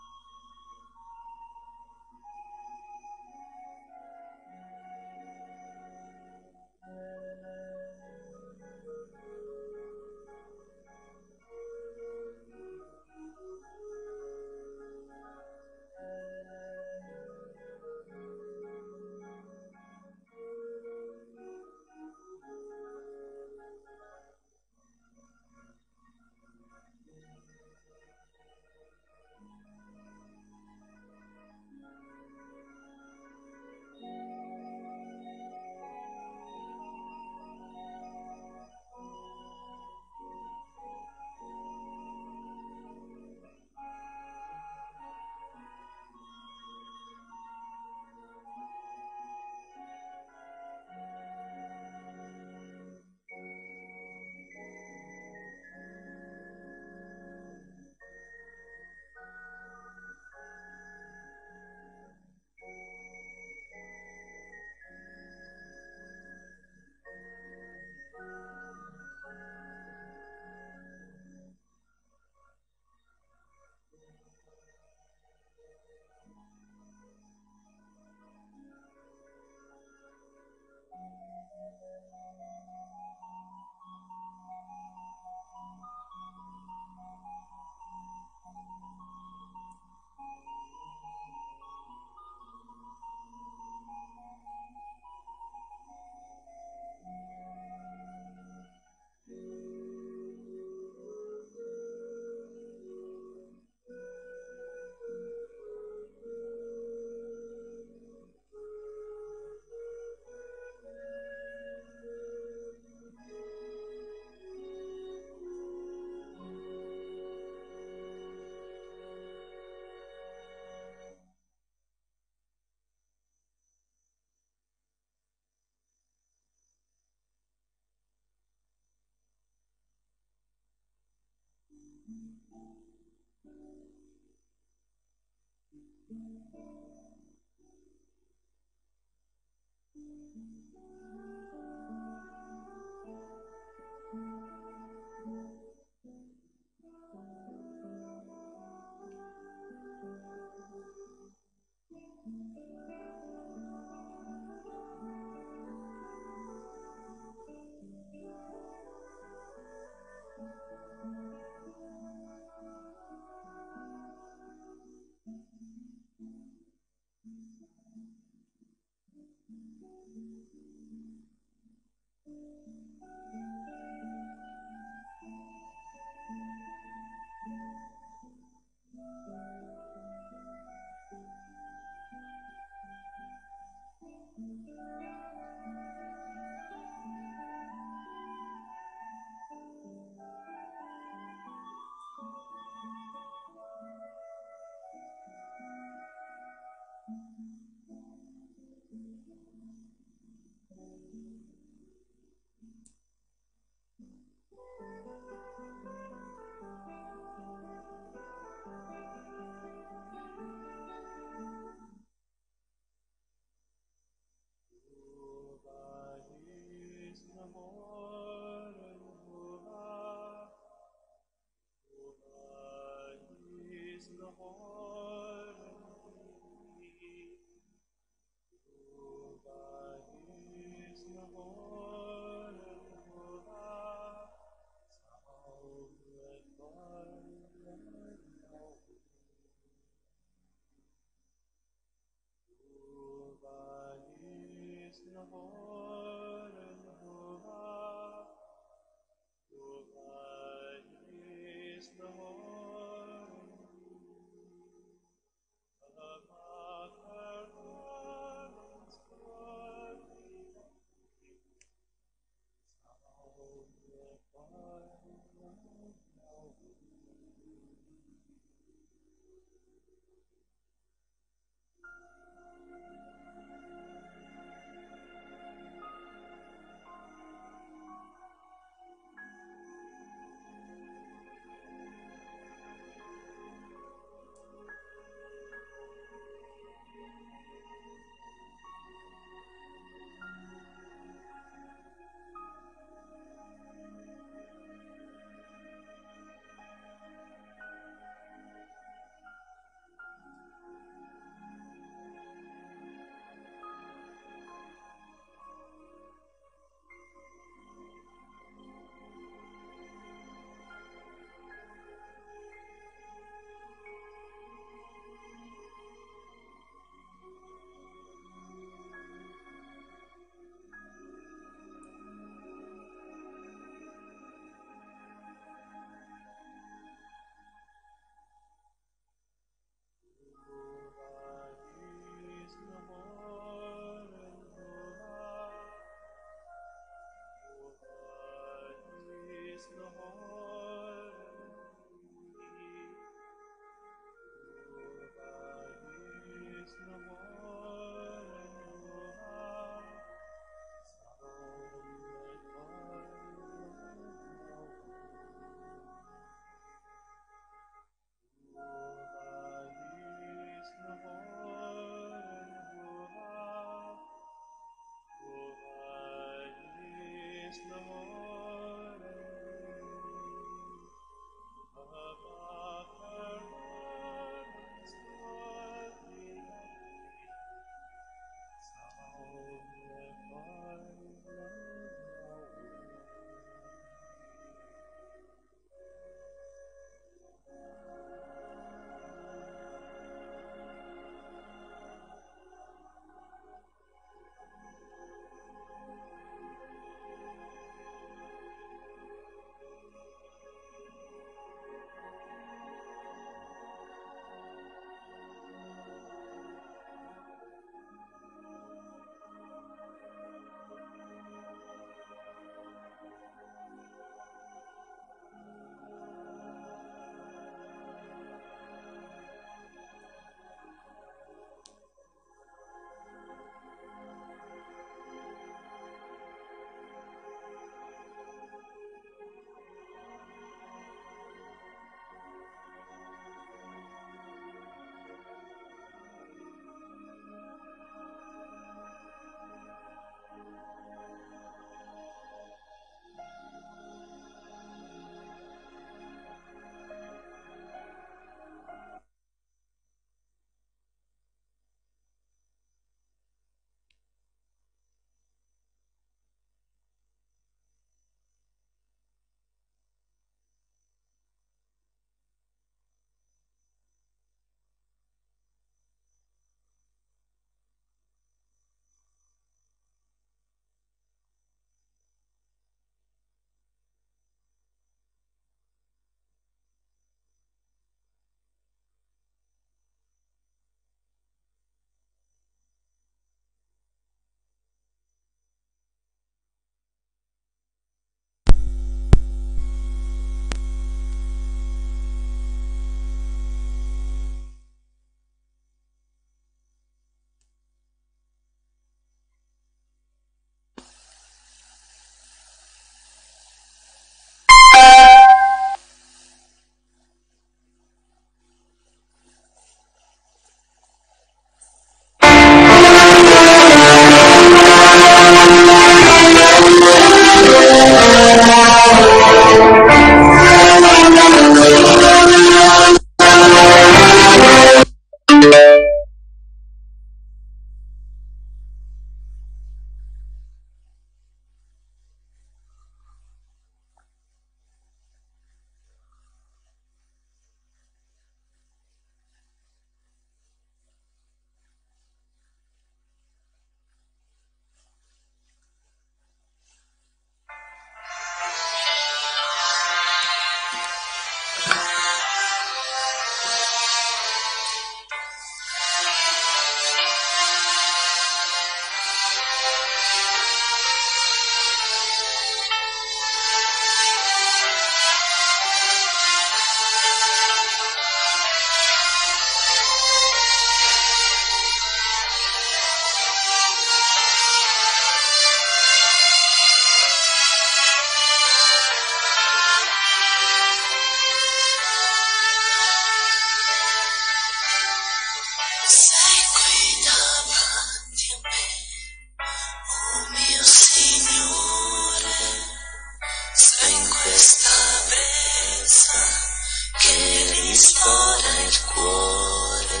ristora il cuore,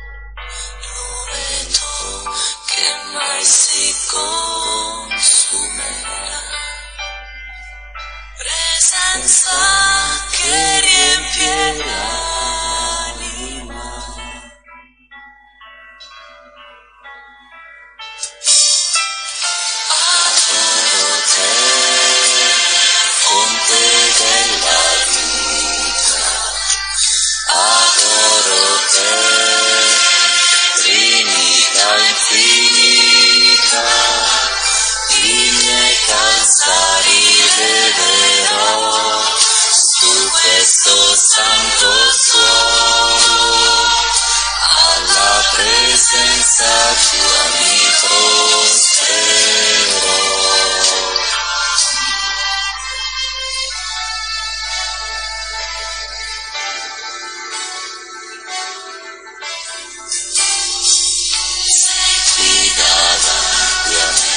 l'uveto che mai si consumerà, presenza che riempie l'anima. Adoro te, fonte della vita, adoro te, Trinità infinita, i miei calzari leverò su questo santo suolo, alla presenza tua mi prostrerò. Sei qui davanti a me,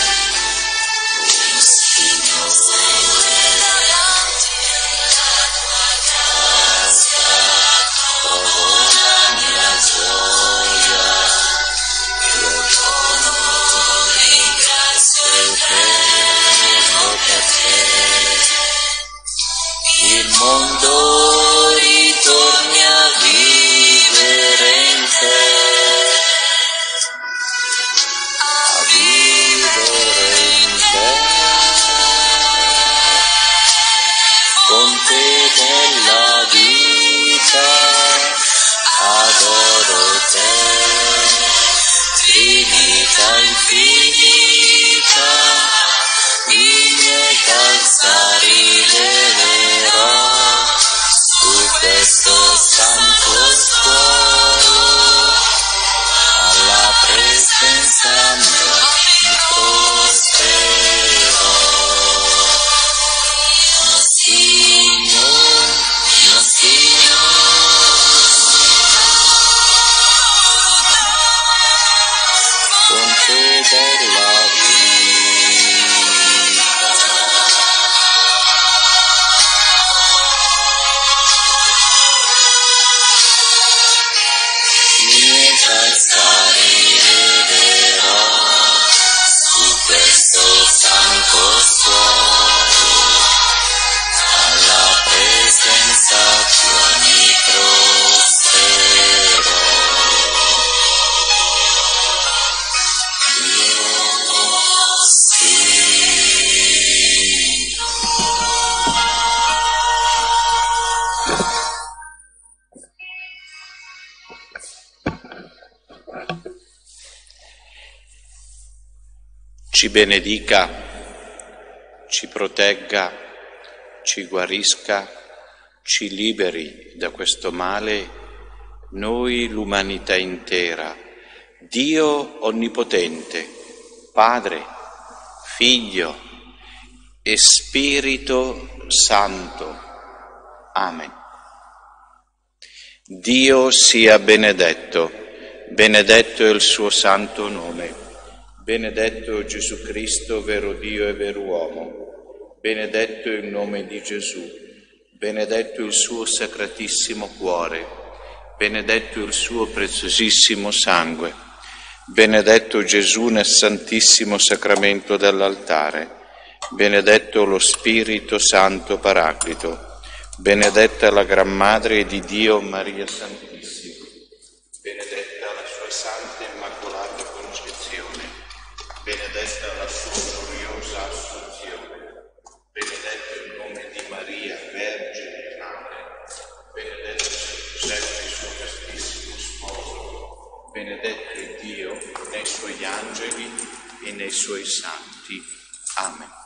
un stigma davanti alla tua casa, trovo la mia gioia, io dono, ringrazio il Eterno per te. Il mondo ritorni a vivere in te, a vivere in te, fonte della vita, adoro te, Trinità infinita, i miei calzari leverò su questo santo suolo, alla presenza mia mi prostrerò. Mio Signore, mio Signore, fonte della calzari leverò su questo santo suolo, alla presenza tua mi prostrerò. Ci benedica, ci protegga, ci guarisca, ci liberi da questo male, noi l'umanità intera, Dio Onnipotente, Padre, Figlio e Spirito Santo. Amen. Dio sia benedetto, benedetto è il suo santo nome. Benedetto Gesù Cristo, vero Dio e vero uomo, benedetto il nome di Gesù, benedetto il suo sacratissimo cuore, benedetto il suo preziosissimo sangue, benedetto Gesù nel santissimo sacramento dell'altare, benedetto lo Spirito Santo Paraclito, benedetta la Gran Madre di Dio Maria Santissima, benedetta la sua Santa Immacolata Concezione, benedetta la sua gloriosa assunzione, benedetto il nome di Maria, Vergine e Madre, benedetto Giuseppe, il suo castissimo sposo, benedetto è Dio nei suoi angeli e nei suoi santi. Amen.